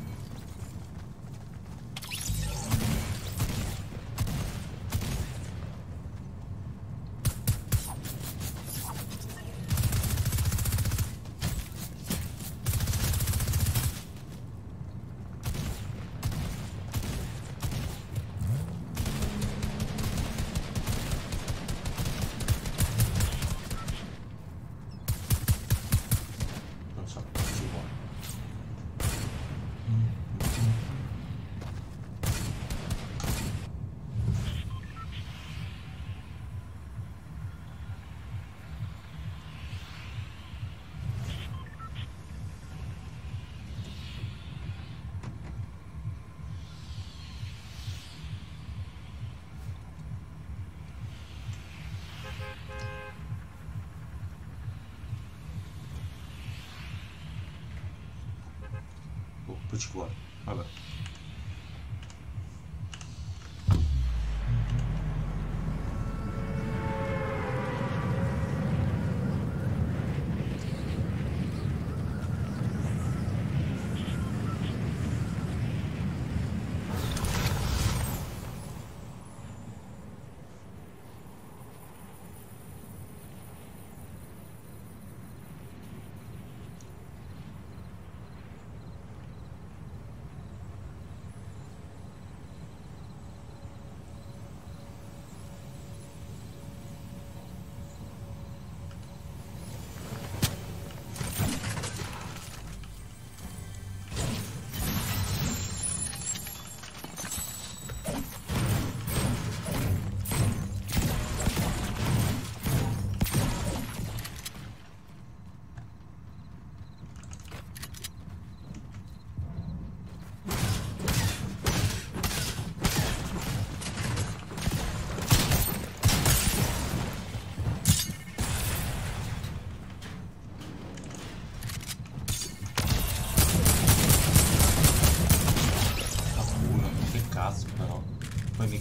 Non so, ci vuole. Boh, poi ci vuole. Vabbè.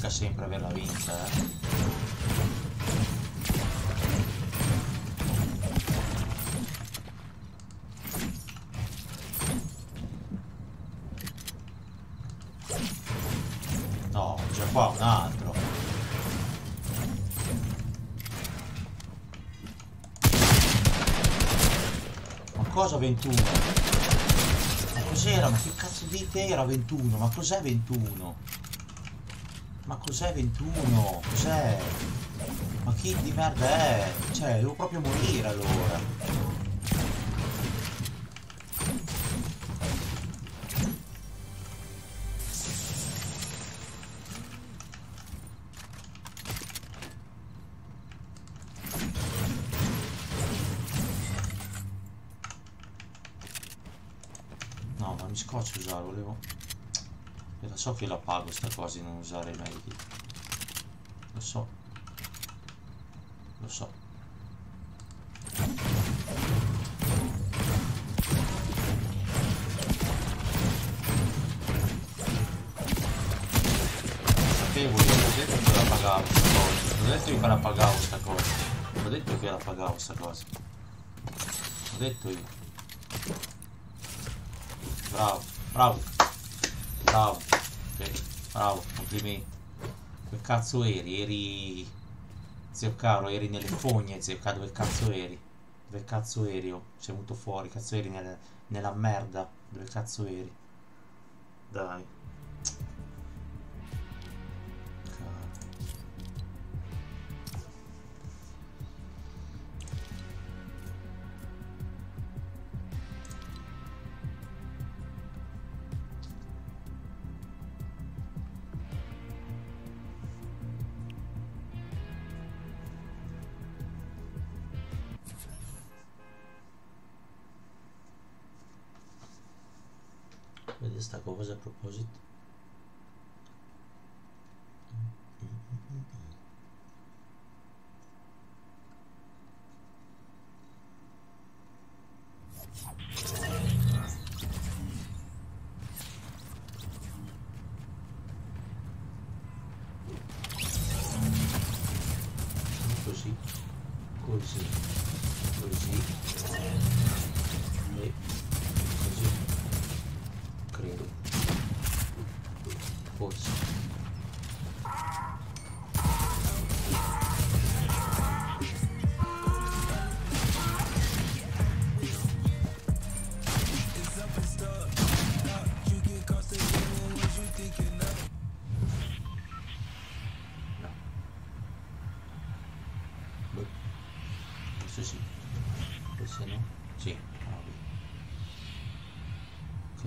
mica sempre averla vinta, eh. No, c'è qua un altro. Ma cosa ventuno? Ma cos'era? Ma che cazzo di te era ventuno? Ma cos'è ventuno? Ma cos'è ventuno? Cos'è? Ma chi di merda è? Cioè, devo proprio morire allora. No, ma mi scoccio usare, volevo... E lo so che la pago sta cosa di non usare i medikit. Lo so. Lo so. Sapevo, io ho detto che la pagavo sta cosa. Ho detto io che la pagavo sta cosa. Ho detto che la pagavo sta cosa. Ho detto io. Bravo, bravo. Bravo. Ok, bravo, complimenti. Che cazzo eri? Eri... Zio caro, eri nelle fogne, zio caro, dove cazzo eri? Dove cazzo eri? Oh? Sei venuto fuori, cazzo eri nel, nella merda? Dove cazzo eri? Dai. Vedi sta cosa a proposito? Così, così, così e così, credo, forse. Forse sì, forse no? Sì, ah, ok.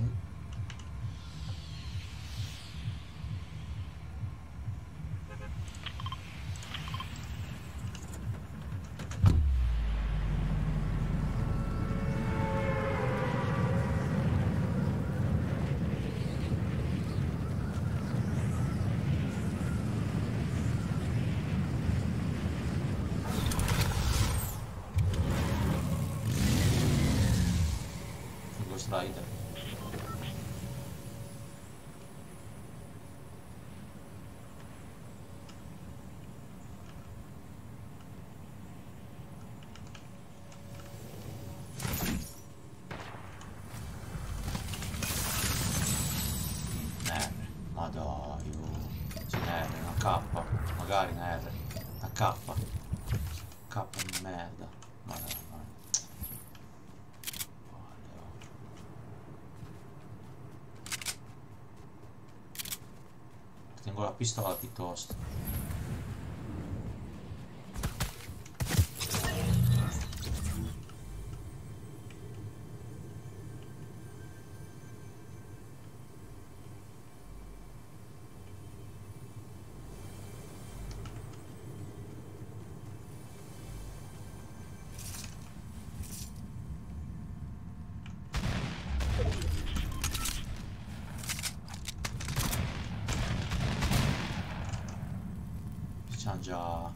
Ghost Rider. R, ma dai, oh. Sì, R, una K, magari una R, una K, K di merda, ma dai, ma tengo la pistola piuttosto. Diciamo già.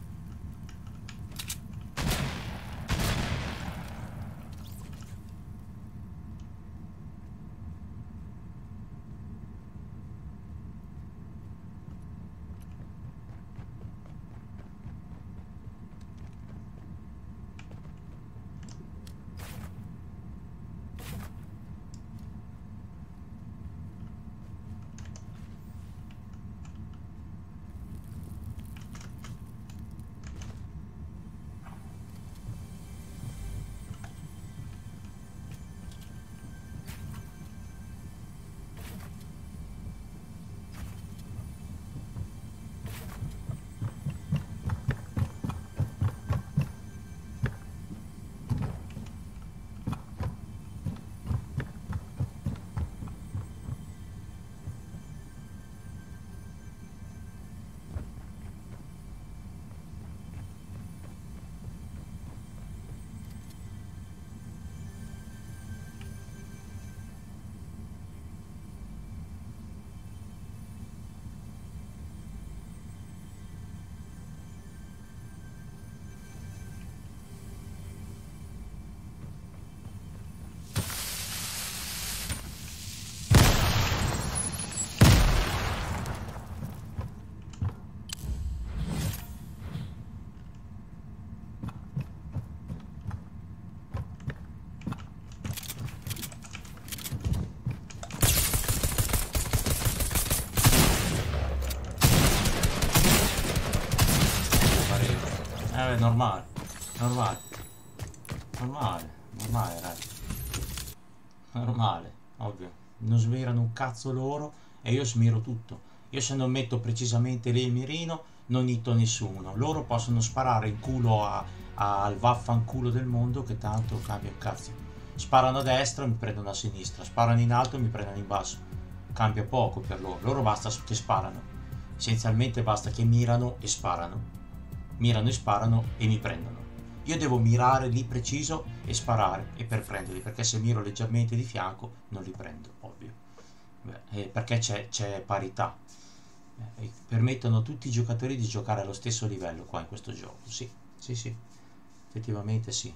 è normale, normale, normale, normale, ragazzi. Normale, ovvio. Non smirano un cazzo loro e io smiro tutto. Io se non metto precisamente lì il mirino non hitto nessuno. Loro possono sparare in culo a, a, al vaffanculo del mondo che tanto cambia il cazzo. Sparano a destra mi prendono a sinistra, sparano in alto mi prendono in basso. Cambia poco per loro. Loro basta che sparano. Essenzialmente basta che mirano e sparano. Mirano e sparano e mi prendono. Io devo mirare lì preciso e sparare e per prenderli, perché se miro leggermente di fianco non li prendo, ovvio. Beh, eh, perché c'è parità. Eh, permettono a tutti i giocatori di giocare allo stesso livello qua in questo gioco. Sì, sì, sì, effettivamente sì.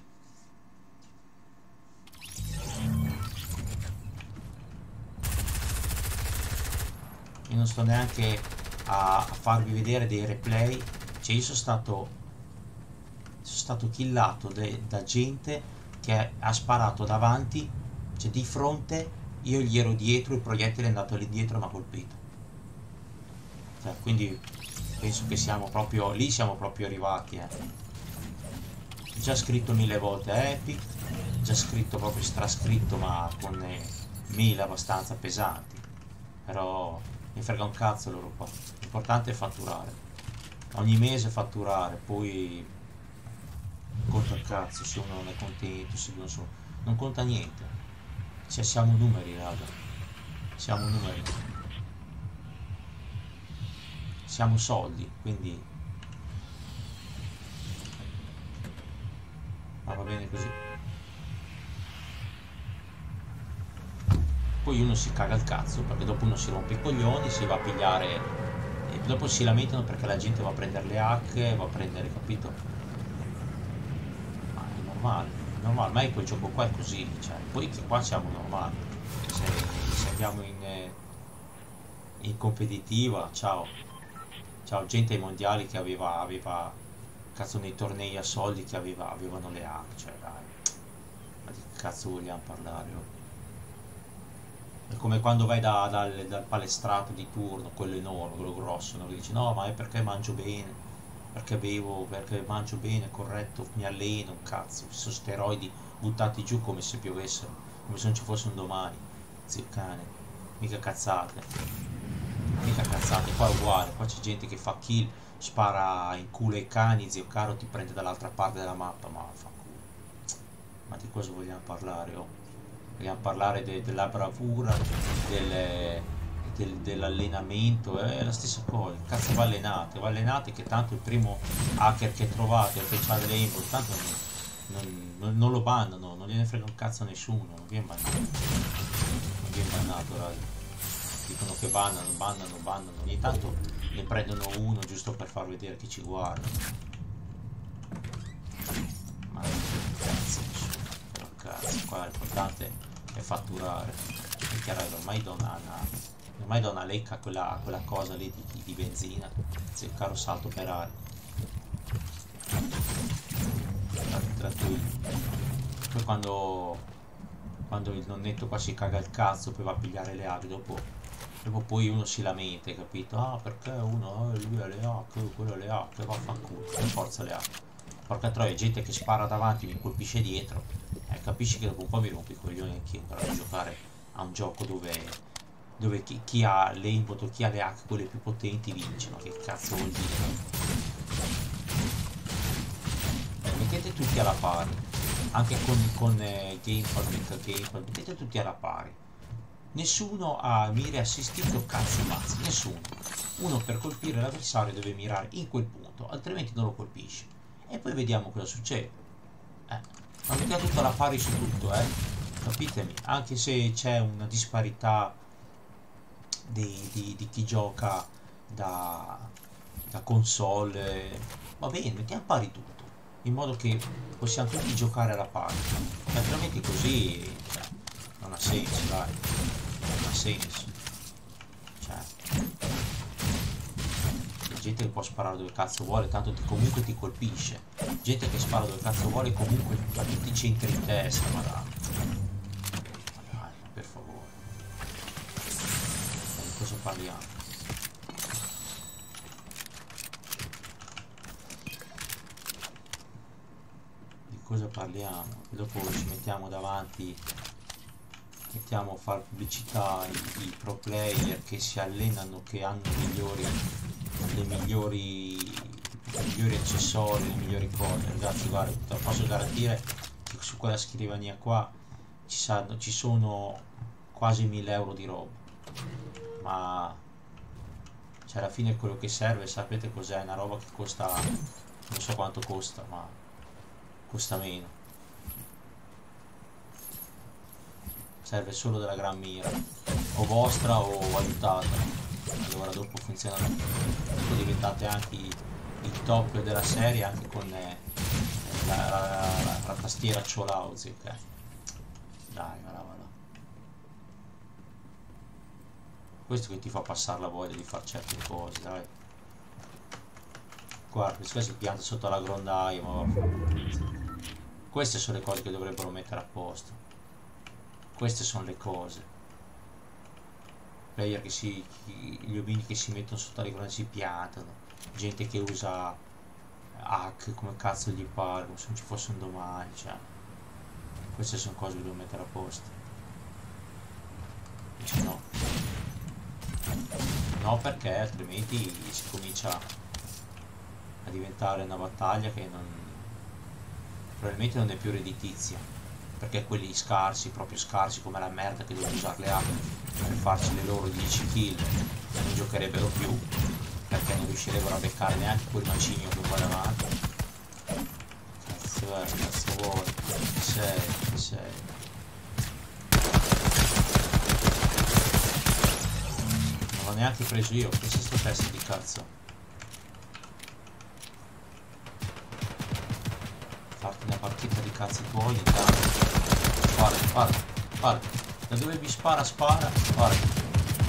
Io non sto neanche a, a farvi vedere dei replay. Cioè io sono stato sono stato killato da gente che ha sparato davanti, cioè di fronte, io gli ero dietro, il proiettile è andato all'indietro e mi ha colpito. Cioè, quindi penso che siamo proprio lì, siamo proprio arrivati, eh. Già scritto mille volte Epic, già scritto proprio strascritto, ma con eh, mail abbastanza pesanti. Però mi frega un cazzo loro qua. L'importante è fatturare. Ogni mese fatturare, poi conta il cazzo se uno non è contento, se non, so, non conta niente. Cioè siamo numeri, raga. Siamo numeri. Siamo soldi, quindi ma va bene così. Poi uno si caga il cazzo perché dopo uno si rompe i coglioni, si va a pigliare e dopo si lamentano perché la gente va a prendere le hack, va a prendere, capito? Normale, normale, ma quel gioco qua è così, cioè, poi che qua siamo normali, se, se andiamo in, eh, in competitiva, ciao, ciao, gente ai mondiali che aveva, aveva, cazzo nei tornei a soldi che aveva, avevano le hack, cioè dai, ma di che cazzo vogliamo parlare? Oh? È come quando vai da, dal, dal palestrato di turno, quello enorme, quello grosso, no? Che dici no, ma è perché mangio bene, perché bevo, perché mangio bene, corretto, mi alleno, un cazzo, ci sono steroidi buttati giù come se piovessero, come se non ci fosse un domani, zio cane, mica cazzate, mica cazzate, qua è uguale, qua c'è gente che fa kill, spara in culo ai cani, zio caro ti prende dall'altra parte della mappa, ma fa culo, ma di cosa vogliamo parlare, oh? Vogliamo parlare de, della bravura, delle... Del, dell'allenamento, è la stessa cosa, cazzo va allenate, va allenate che tanto il primo hacker che trovate che c'ha delle input, tanto non, non, non lo bannano, non gliene frega un cazzo a nessuno, non viene bannato, non viene bannato, raga. Dicono che bannano, bannano, bannano, ogni tanto ne prendono uno giusto per far vedere che ci guarda, ma cazzo, però cazzo, qua l'importante è fatturare, perché raga, ormai do una ormai do una lecca quella, quella cosa lì di, di benzina, se il caro salto per aria, tranquillo. Poi quando quando il nonnetto qua si caga il cazzo, poi va a pigliare le hack, dopo, dopo poi uno si lamenta, capito? Ah, perché uno, eh, lui ha le hack, quello ha le hack, vaffanculo, per forza le hack. Porca troia, gente che spara davanti, mi colpisce dietro, eh, capisci che dopo un po' mi rompo i coglioni anch'io per giocare a un gioco dove dove chi, chi ha le input o chi ha le hack quelle più potenti vince, ma che cazzo vuol dire? Eh, mettete tutti alla pari, anche con, con eh, gamepad, mental gamepad, mettete tutti alla pari, nessuno ha mire assistito, cazzo mazzi, nessuno, uno per colpire l'avversario deve mirare in quel punto, altrimenti non lo colpisce, e poi vediamo cosa succede, eh, ma mettete tutto alla pari su tutto, eh, capitemi, anche se c'è una disparità Di, di, di chi gioca da, da console, va bene, mettiamo a pari tutto in modo che possiamo tutti giocare alla pari, altrimenti così, cioè, non ha senso, dai, non ha senso, cioè, c'è gente che può sparare dove cazzo vuole, tanto ti, comunque ti colpisce, gente che spara dove cazzo vuole comunque a tutti i centri in testa, ma dai, ma dai, per favore, cosa parliamo? cosa parliamo? E dopo ci mettiamo davanti, mettiamo a fare pubblicità i, i pro player che si allenano, che hanno i migliori, le migliori, i migliori accessori, le migliori cose. Ragazzi, guarda, posso garantire che su quella scrivania qua ci, sanno, ci sono quasi mille euro di roba, ma cioè alla fine quello che serve, sapete cos'è? Una roba che costa, non so quanto costa, ma costa meno, serve solo della gran mira, o vostra o aiutata, allora dopo funzionano, dopo diventate anche i, i top della serie anche con eh, la, la, la, la tastiera Ciolauzi, ok? Dai, va là, va là. Questo che ti fa passare la voglia di fare certe cose, dai. Guarda, questo si pianta sotto la grondaia, ma queste sono le cose che dovrebbero mettere a posto. Queste sono le cose. Player che si, gli omini che si mettono sotto la grondaia si piantano. Gente che usa hack come cazzo gli pare, come se non ci fosse un domani, cioè. Queste sono cose che devo mettere a posto. Invece no. No, perché altrimenti si comincia a diventare una battaglia che non, probabilmente non è più redditizia, perché quelli scarsi, proprio scarsi come la merda che devono usare le armi per farci le loro dieci kill non giocherebbero più, perché non riuscirebbero a beccare neanche quel macigno che va davanti. Cazzo è, cazzo vuoi, chi sei, chi sei? Non l'ho neanche preso io, che c'è sto test di cazzo? Farti una partita di cazzi tuoi intanto. Spara, spara, spara. Da dove vi spara, spara, spara.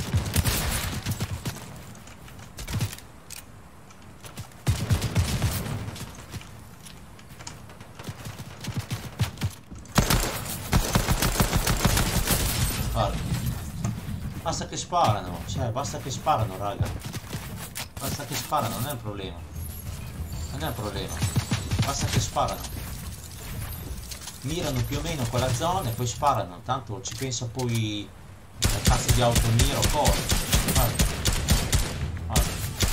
Basta che sparano, cioè basta che sparano, raga. Basta che sparano, non è un problema. Non è un problema. Basta che sparano. Mirano più o meno quella zona e poi sparano. Tanto ci pensa poi la cazzo di automiro, cosa. Guarda. Guarda.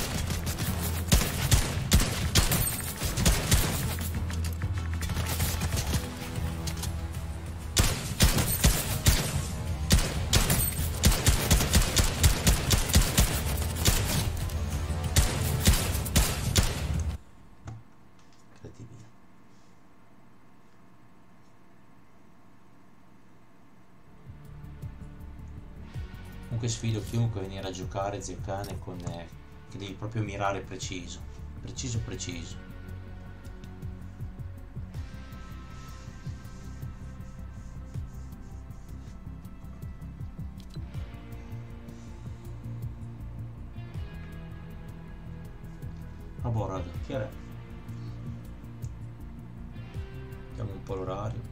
Comunque sfido chiunque a venire a giocare Zeccane con eh, che devi proprio mirare preciso, preciso preciso. Vabbè raga, chi è? Vediamo un po' l'orario.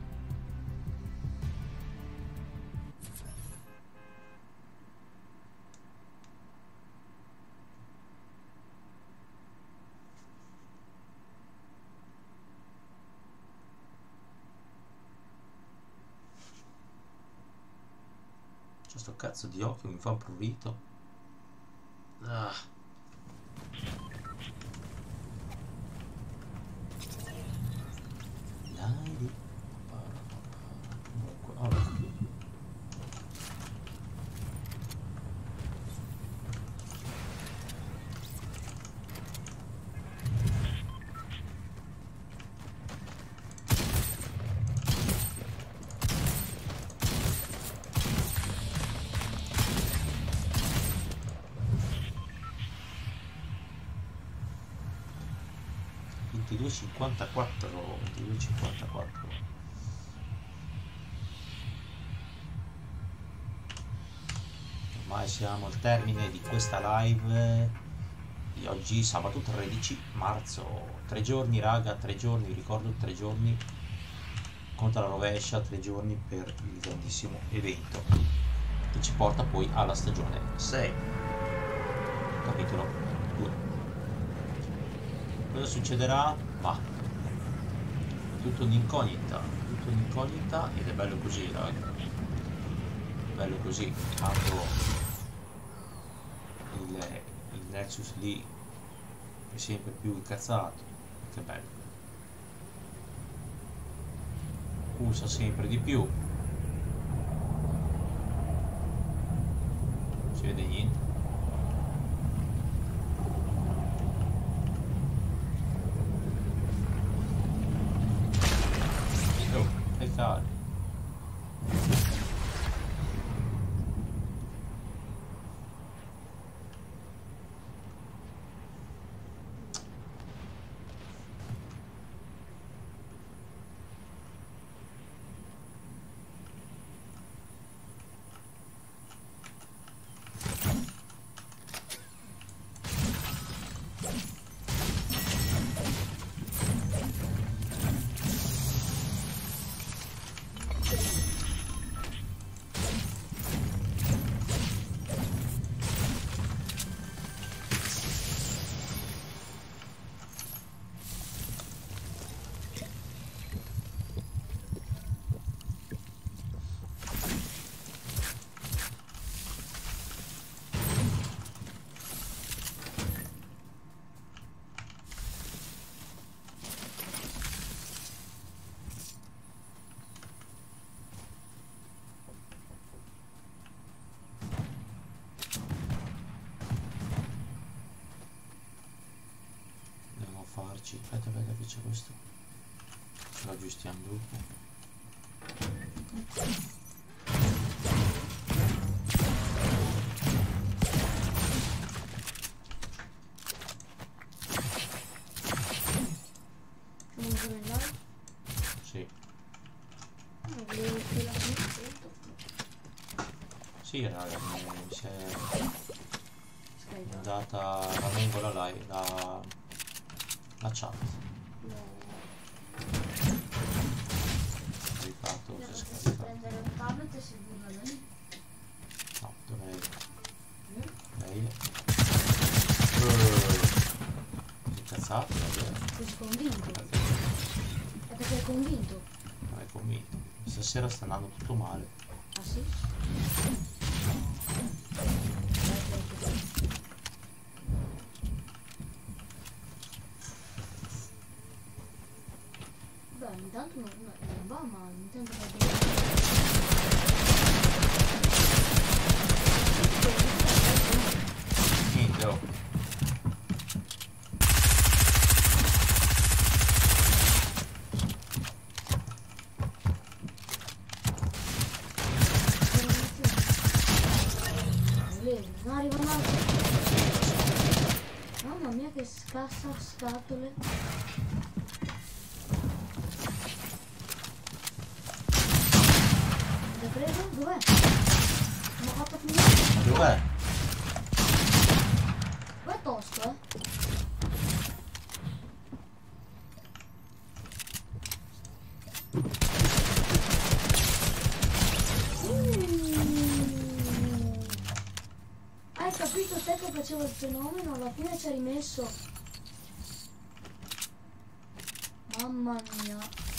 C'è sto cazzo di occhio mi fa un prurito. Ah. Dai di. Comunque, vabbè. ventidue cinquantaquattro, ventidue cinquantaquattro. Ormai siamo al termine di questa live di oggi, sabato tredici marzo. Tre giorni raga, tre giorni, vi ricordo, tre giorni conta la rovescia, tre giorni per il grandissimo evento che ci porta poi alla stagione sei, capitolo due. Cosa succederà? Ma tutto in incognita, tutto in incognita ed è bello così, raga. Bello così, quando il, il Nexus lì è sempre più incazzato, che bello. Usa sempre di più. Non si vede niente. Oh, che cade. Farci, aspetta, aspetta che c'è questo, ce lo aggiustiamo dopo. Sì. Sì raga, mi si è andata la mengola là, la la chat. Scaricato, si è scaricato. Prendere un tablet e seguirlo lì. No, dovrei. Mm? Lei. Che cazzato, davvero? Sei convinto? Perché È perché è convinto? non è convinto. Stasera sta andando tutto male. Ah sì? Beh, intanto non, non va male, intanto va bene. Niente, oh. Non arriva un altro. Mamma mia che scassa scatole. L'hai preso? Dov'è? Mi ha fatto finire. Dov'è? Dov'è tosto, eh? Hai capito te che facevo il fenomeno? Alla fine ci hai rimesso. Mamma mia.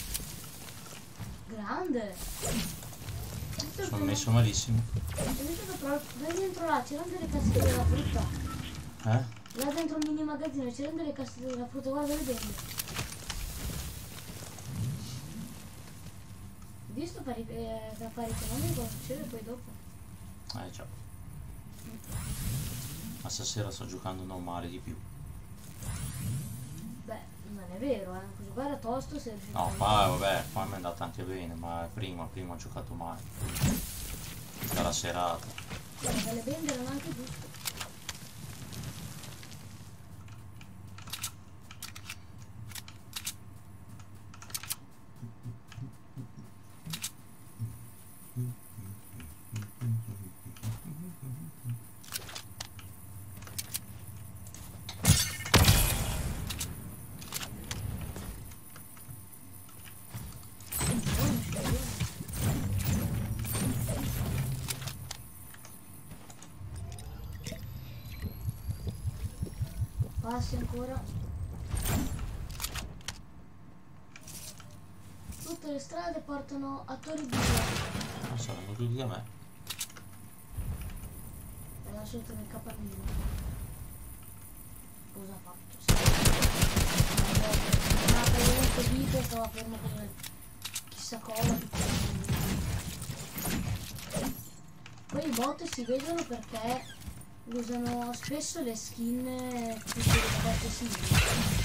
Grande. Sono messo malissimo. Vai dentro là, c'erano delle cassette della frutta. Eh? Là dentro il mini magazzino c'erano delle cassette della frutta, guarda le bende. Visto fare i eh, fare i fenomeni cosa succede poi dopo? Eh già. Ma stasera sto giocando normale di più. Beh, non è vero, eh. Questo qua era tosto se riuscito No, a- qua vabbè, qua mi è andata anche bene, ma prima, prima ho giocato male. Dalla serata. Guarda, le bende erano anche giuste. Passi ancora. tutte le strade portano a Torri Biglietti. Non so, vengono tutti da me. E adesso te ne capannino. Cosa ha fatto? Sì. Non ha praticamente vita e stava fermo come chissà cosa. Poi i bot si vedono perché usano spesso le skin tutte le carte simili.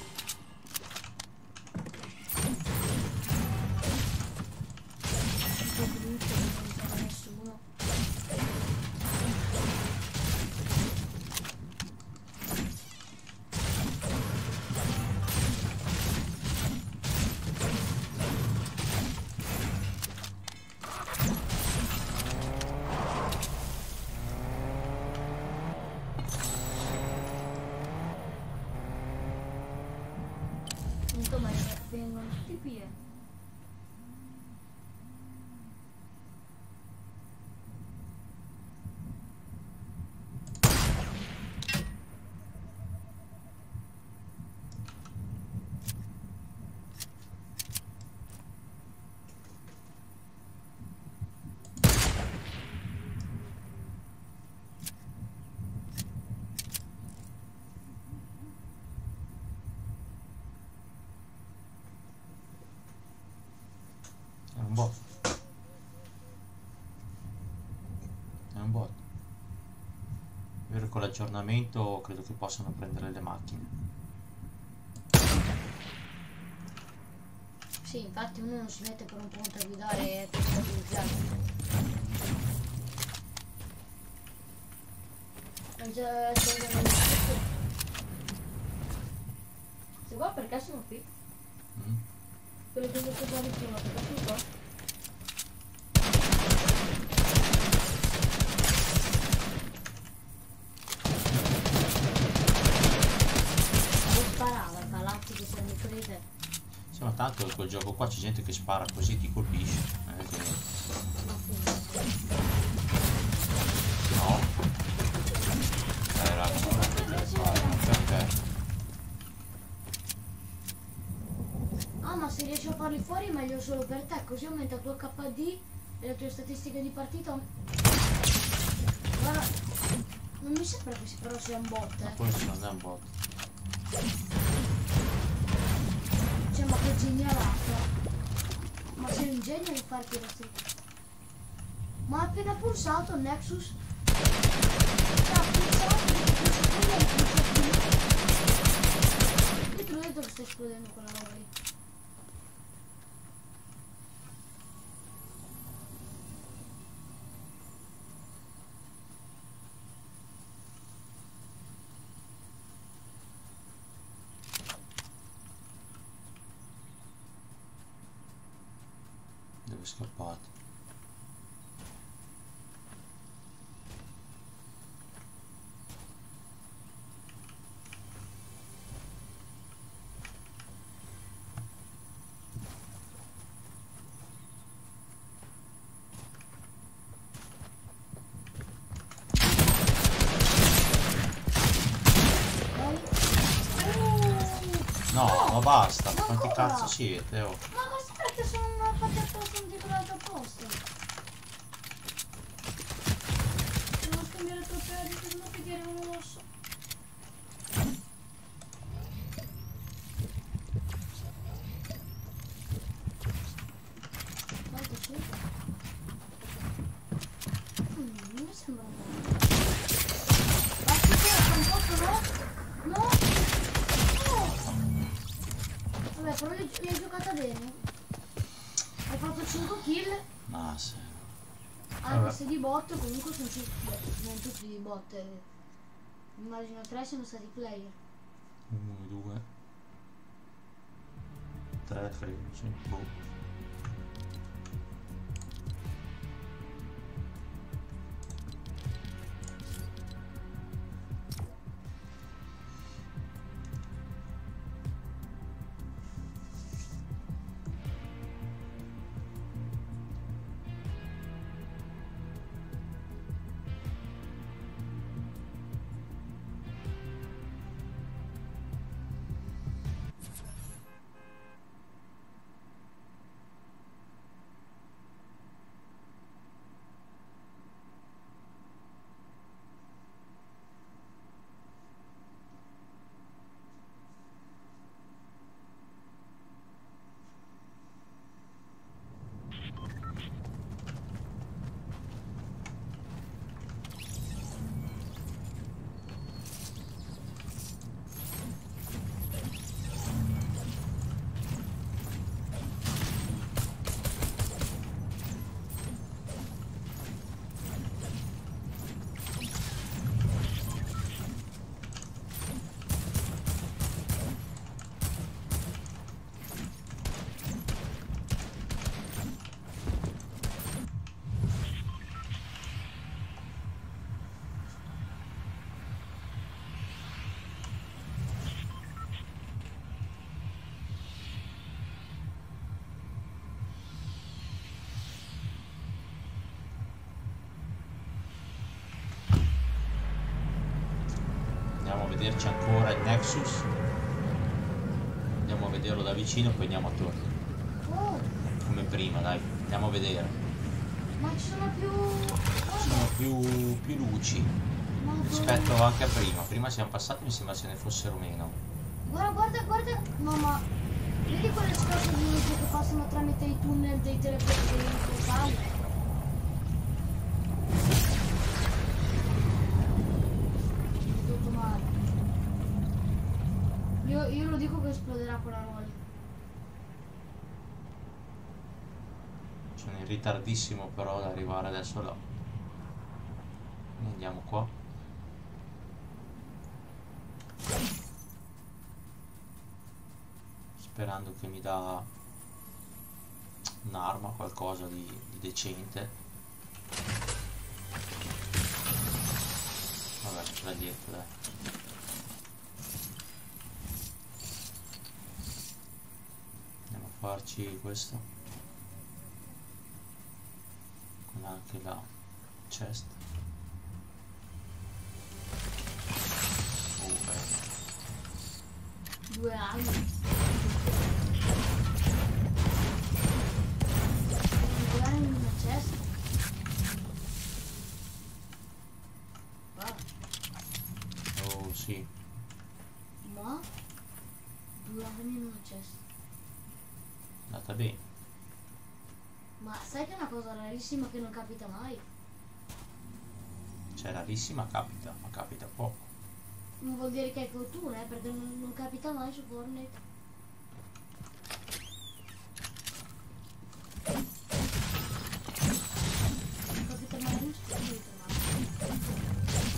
Ma vengono tutti qui, eh. È un bot. È un bot. È vero che con l'aggiornamento credo che possano prendere le macchine. Sì, infatti uno non si mette per un punto a guidare e per stabilizzare. Ma già se qua perché sono qui? Mm? Quello che ho detto qua prima, perché sono qua? Sparava i palazzi che sono dietro di te. Sì, ma tanto in quel gioco qua c'è gente che spara così ti colpisce. Eh, che... No. Eh raga, perché? Ah, ma se riesci a farli fuori è meglio solo per te, così aumenta il tuo K D e le tue statistiche di partita. Guarda, non mi sembra che si però sia un bot, Ma eh. questo non è un bot. Cioè, ma che genialata. Ma sei un genio di farti la stessa. Ma ha appena pulsato il Nexus. Ha pulsato e tu hai detto che sta esplodendo quella roba lì. Dove è scappato? No, ma basta, ma quanti ancora? cazzo siete? Oh. Ma questo perché sono fatti apposta un tipo d'altro posto? Devo scambiare troppe armi per non pigliare un rosso. Quanto c'è? Mm, non mi sembra un po'. Ma che c'è un posto, no? No? Vabbè, però li hai giocata bene. Hai fatto cinque kill. Ma sì. Anche Vabbè. se di bot comunque sono tutti, non tutti di bot. eh. Immagino tre sono stati player. uno, due, tre, credo, sì. Boh. vederci ancora il Nexus. Andiamo a vederlo da vicino, poi andiamo a torno. Oh, Come prima, dai, andiamo a vedere. ma ci sono più... Ci sono più, più luci Ma rispetto dove- anche a prima. Prima siamo passati, mi sembra se ne fossero meno. Guarda, guarda, guarda. No, ma... Vedi quelle scorse di luce che passano tramite i tunnel dei teleportali? Tutto male. Io, io lo dico che esploderà quella roba lì. Sono in ritardissimo però ad arrivare adesso là. Quindi andiamo qua. Sperando che mi dà un'arma, qualcosa di, di decente. Vabbè, da dietro, dai. Andiamo a farci questo. Con anche la chest. Oh, bello. Due anni. Due anni in una cesta. Guarda, Oh, sì. ma... Due anni in una cesta. È andata bene. Ma sai che è una cosa rarissima che non capita mai? Cioè, rarissima capita, ma capita poco. Non vuol dire che è fortuna, eh, perché non, non capita mai su Fortnite. Non capita mai su Fortnite, ma...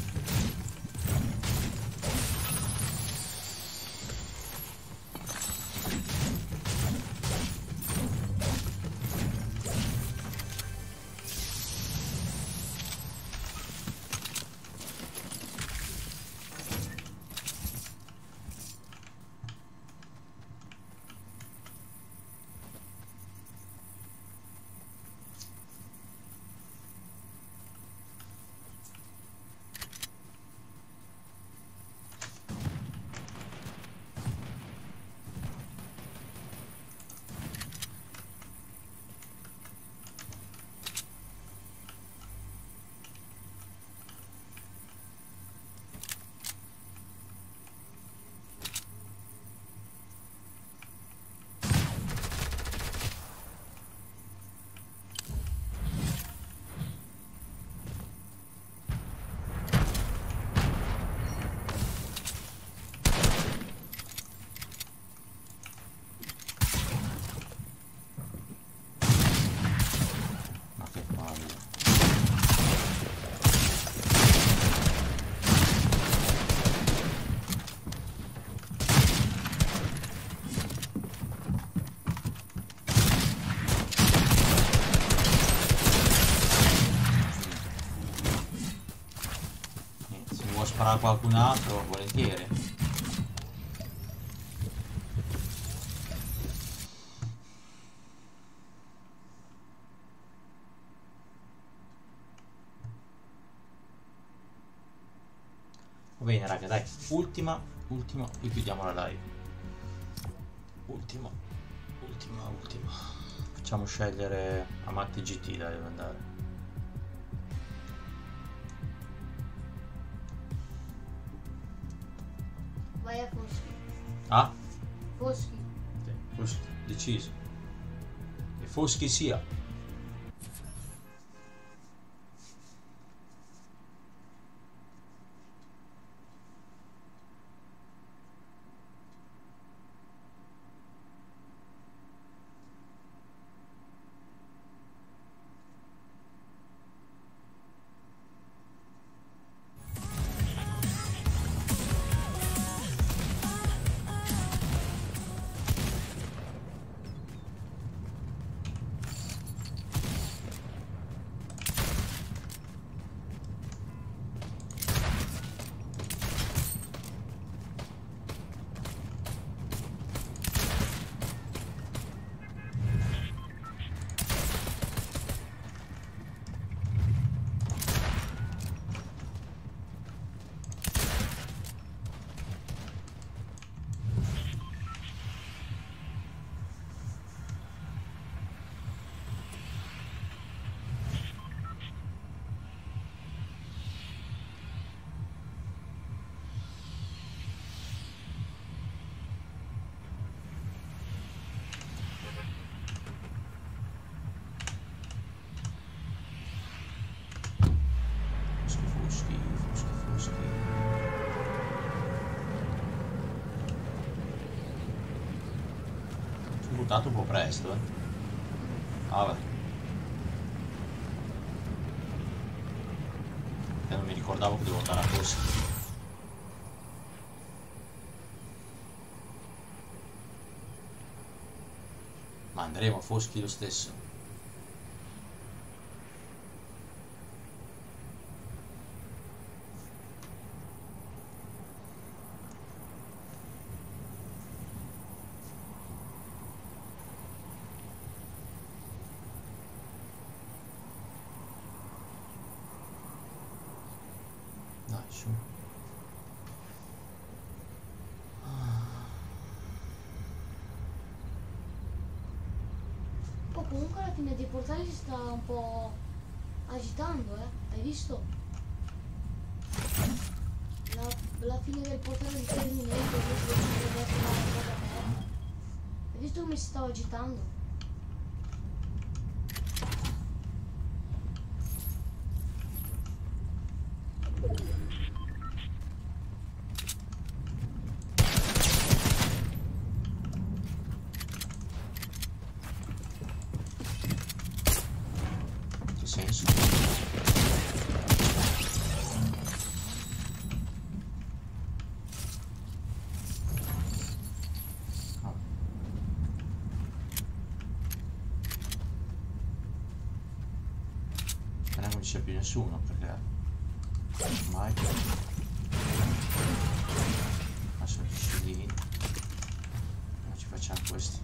Ma che palle. Niente, se mi vuoi sparare a qualcun altro, volentieri. Va bene raga, dai, ultima, ultima, e chiudiamo la live. Ultima, ultima, ultima. Facciamo scegliere Amatti G T, dai, deve andare. Vai a Foschi. Ah? Foschi. Sì, Foschi, deciso. E Foschi sia. schifo, schifo, schifo. Sono buttato un po' presto, eh. Ah, vabbè. E non mi ricordavo che devo andare a corsa. Ma andremo a foschi lo stesso. Dai, su. Oh, comunque alla fine dei portali si sta un po' agitando, eh? Hai visto? La, la fine del portale di Terminator, hai visto come si stava agitando? Che senso? Ah. Non non c'è più nessuno perché ormai adesso lì non ci facciamo questi.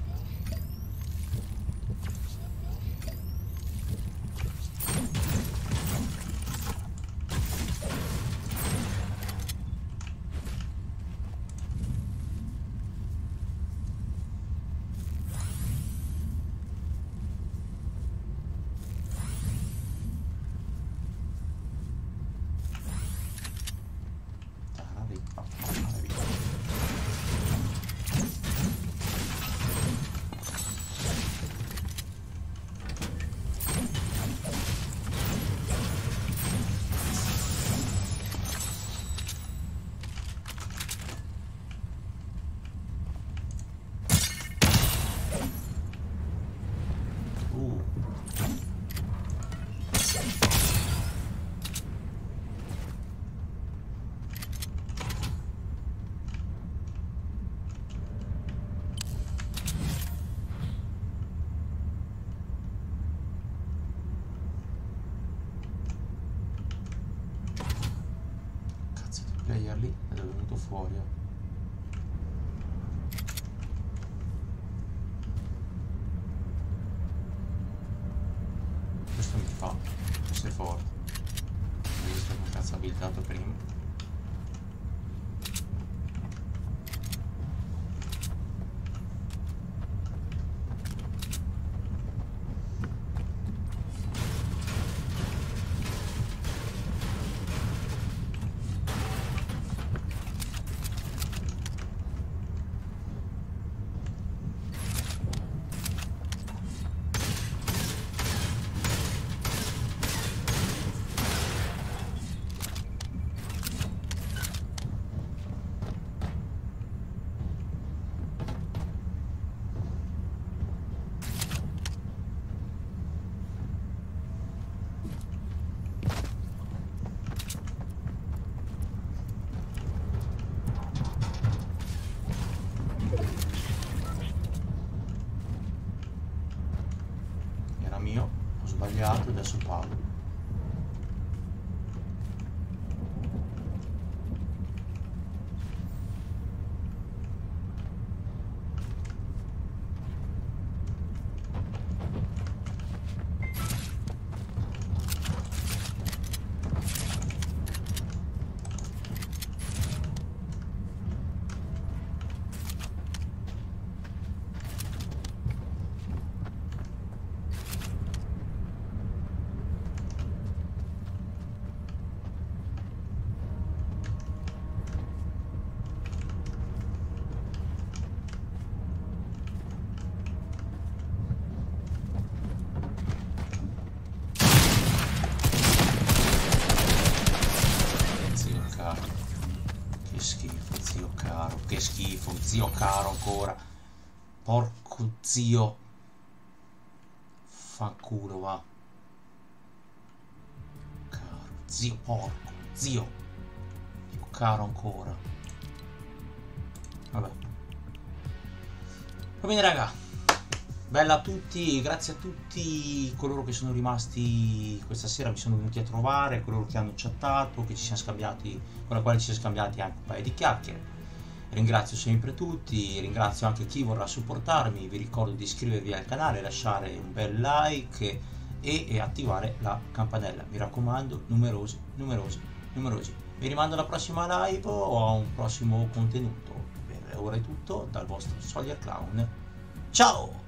Player lì ed è venuto fuori. Questo mi fa essere forte. Ho visto che cazzo ha abilitato prima. Mio, ho sbagliato, adesso pago. che schifo, zio caro ancora. Porco zio. Fanculo, va. Caro, zio, porco, zio. Zio caro ancora. Vabbè. Va bene raga. Bella a tutti, grazie a tutti coloro che sono rimasti questa sera, mi sono venuti a trovare, coloro che hanno chattato, che ci siamo scambiati, con la quale ci siamo scambiati anche un paio di chiacchiere. Ringrazio sempre tutti, ringrazio anche chi vorrà supportarmi, vi ricordo di iscrivervi al canale, lasciare un bel like e, e attivare la campanella. Mi raccomando, numerosi, numerosi, numerosi. Vi rimando alla prossima live o a un prossimo contenuto. Per ora è tutto dal vostro Soldier Clown. Ciao!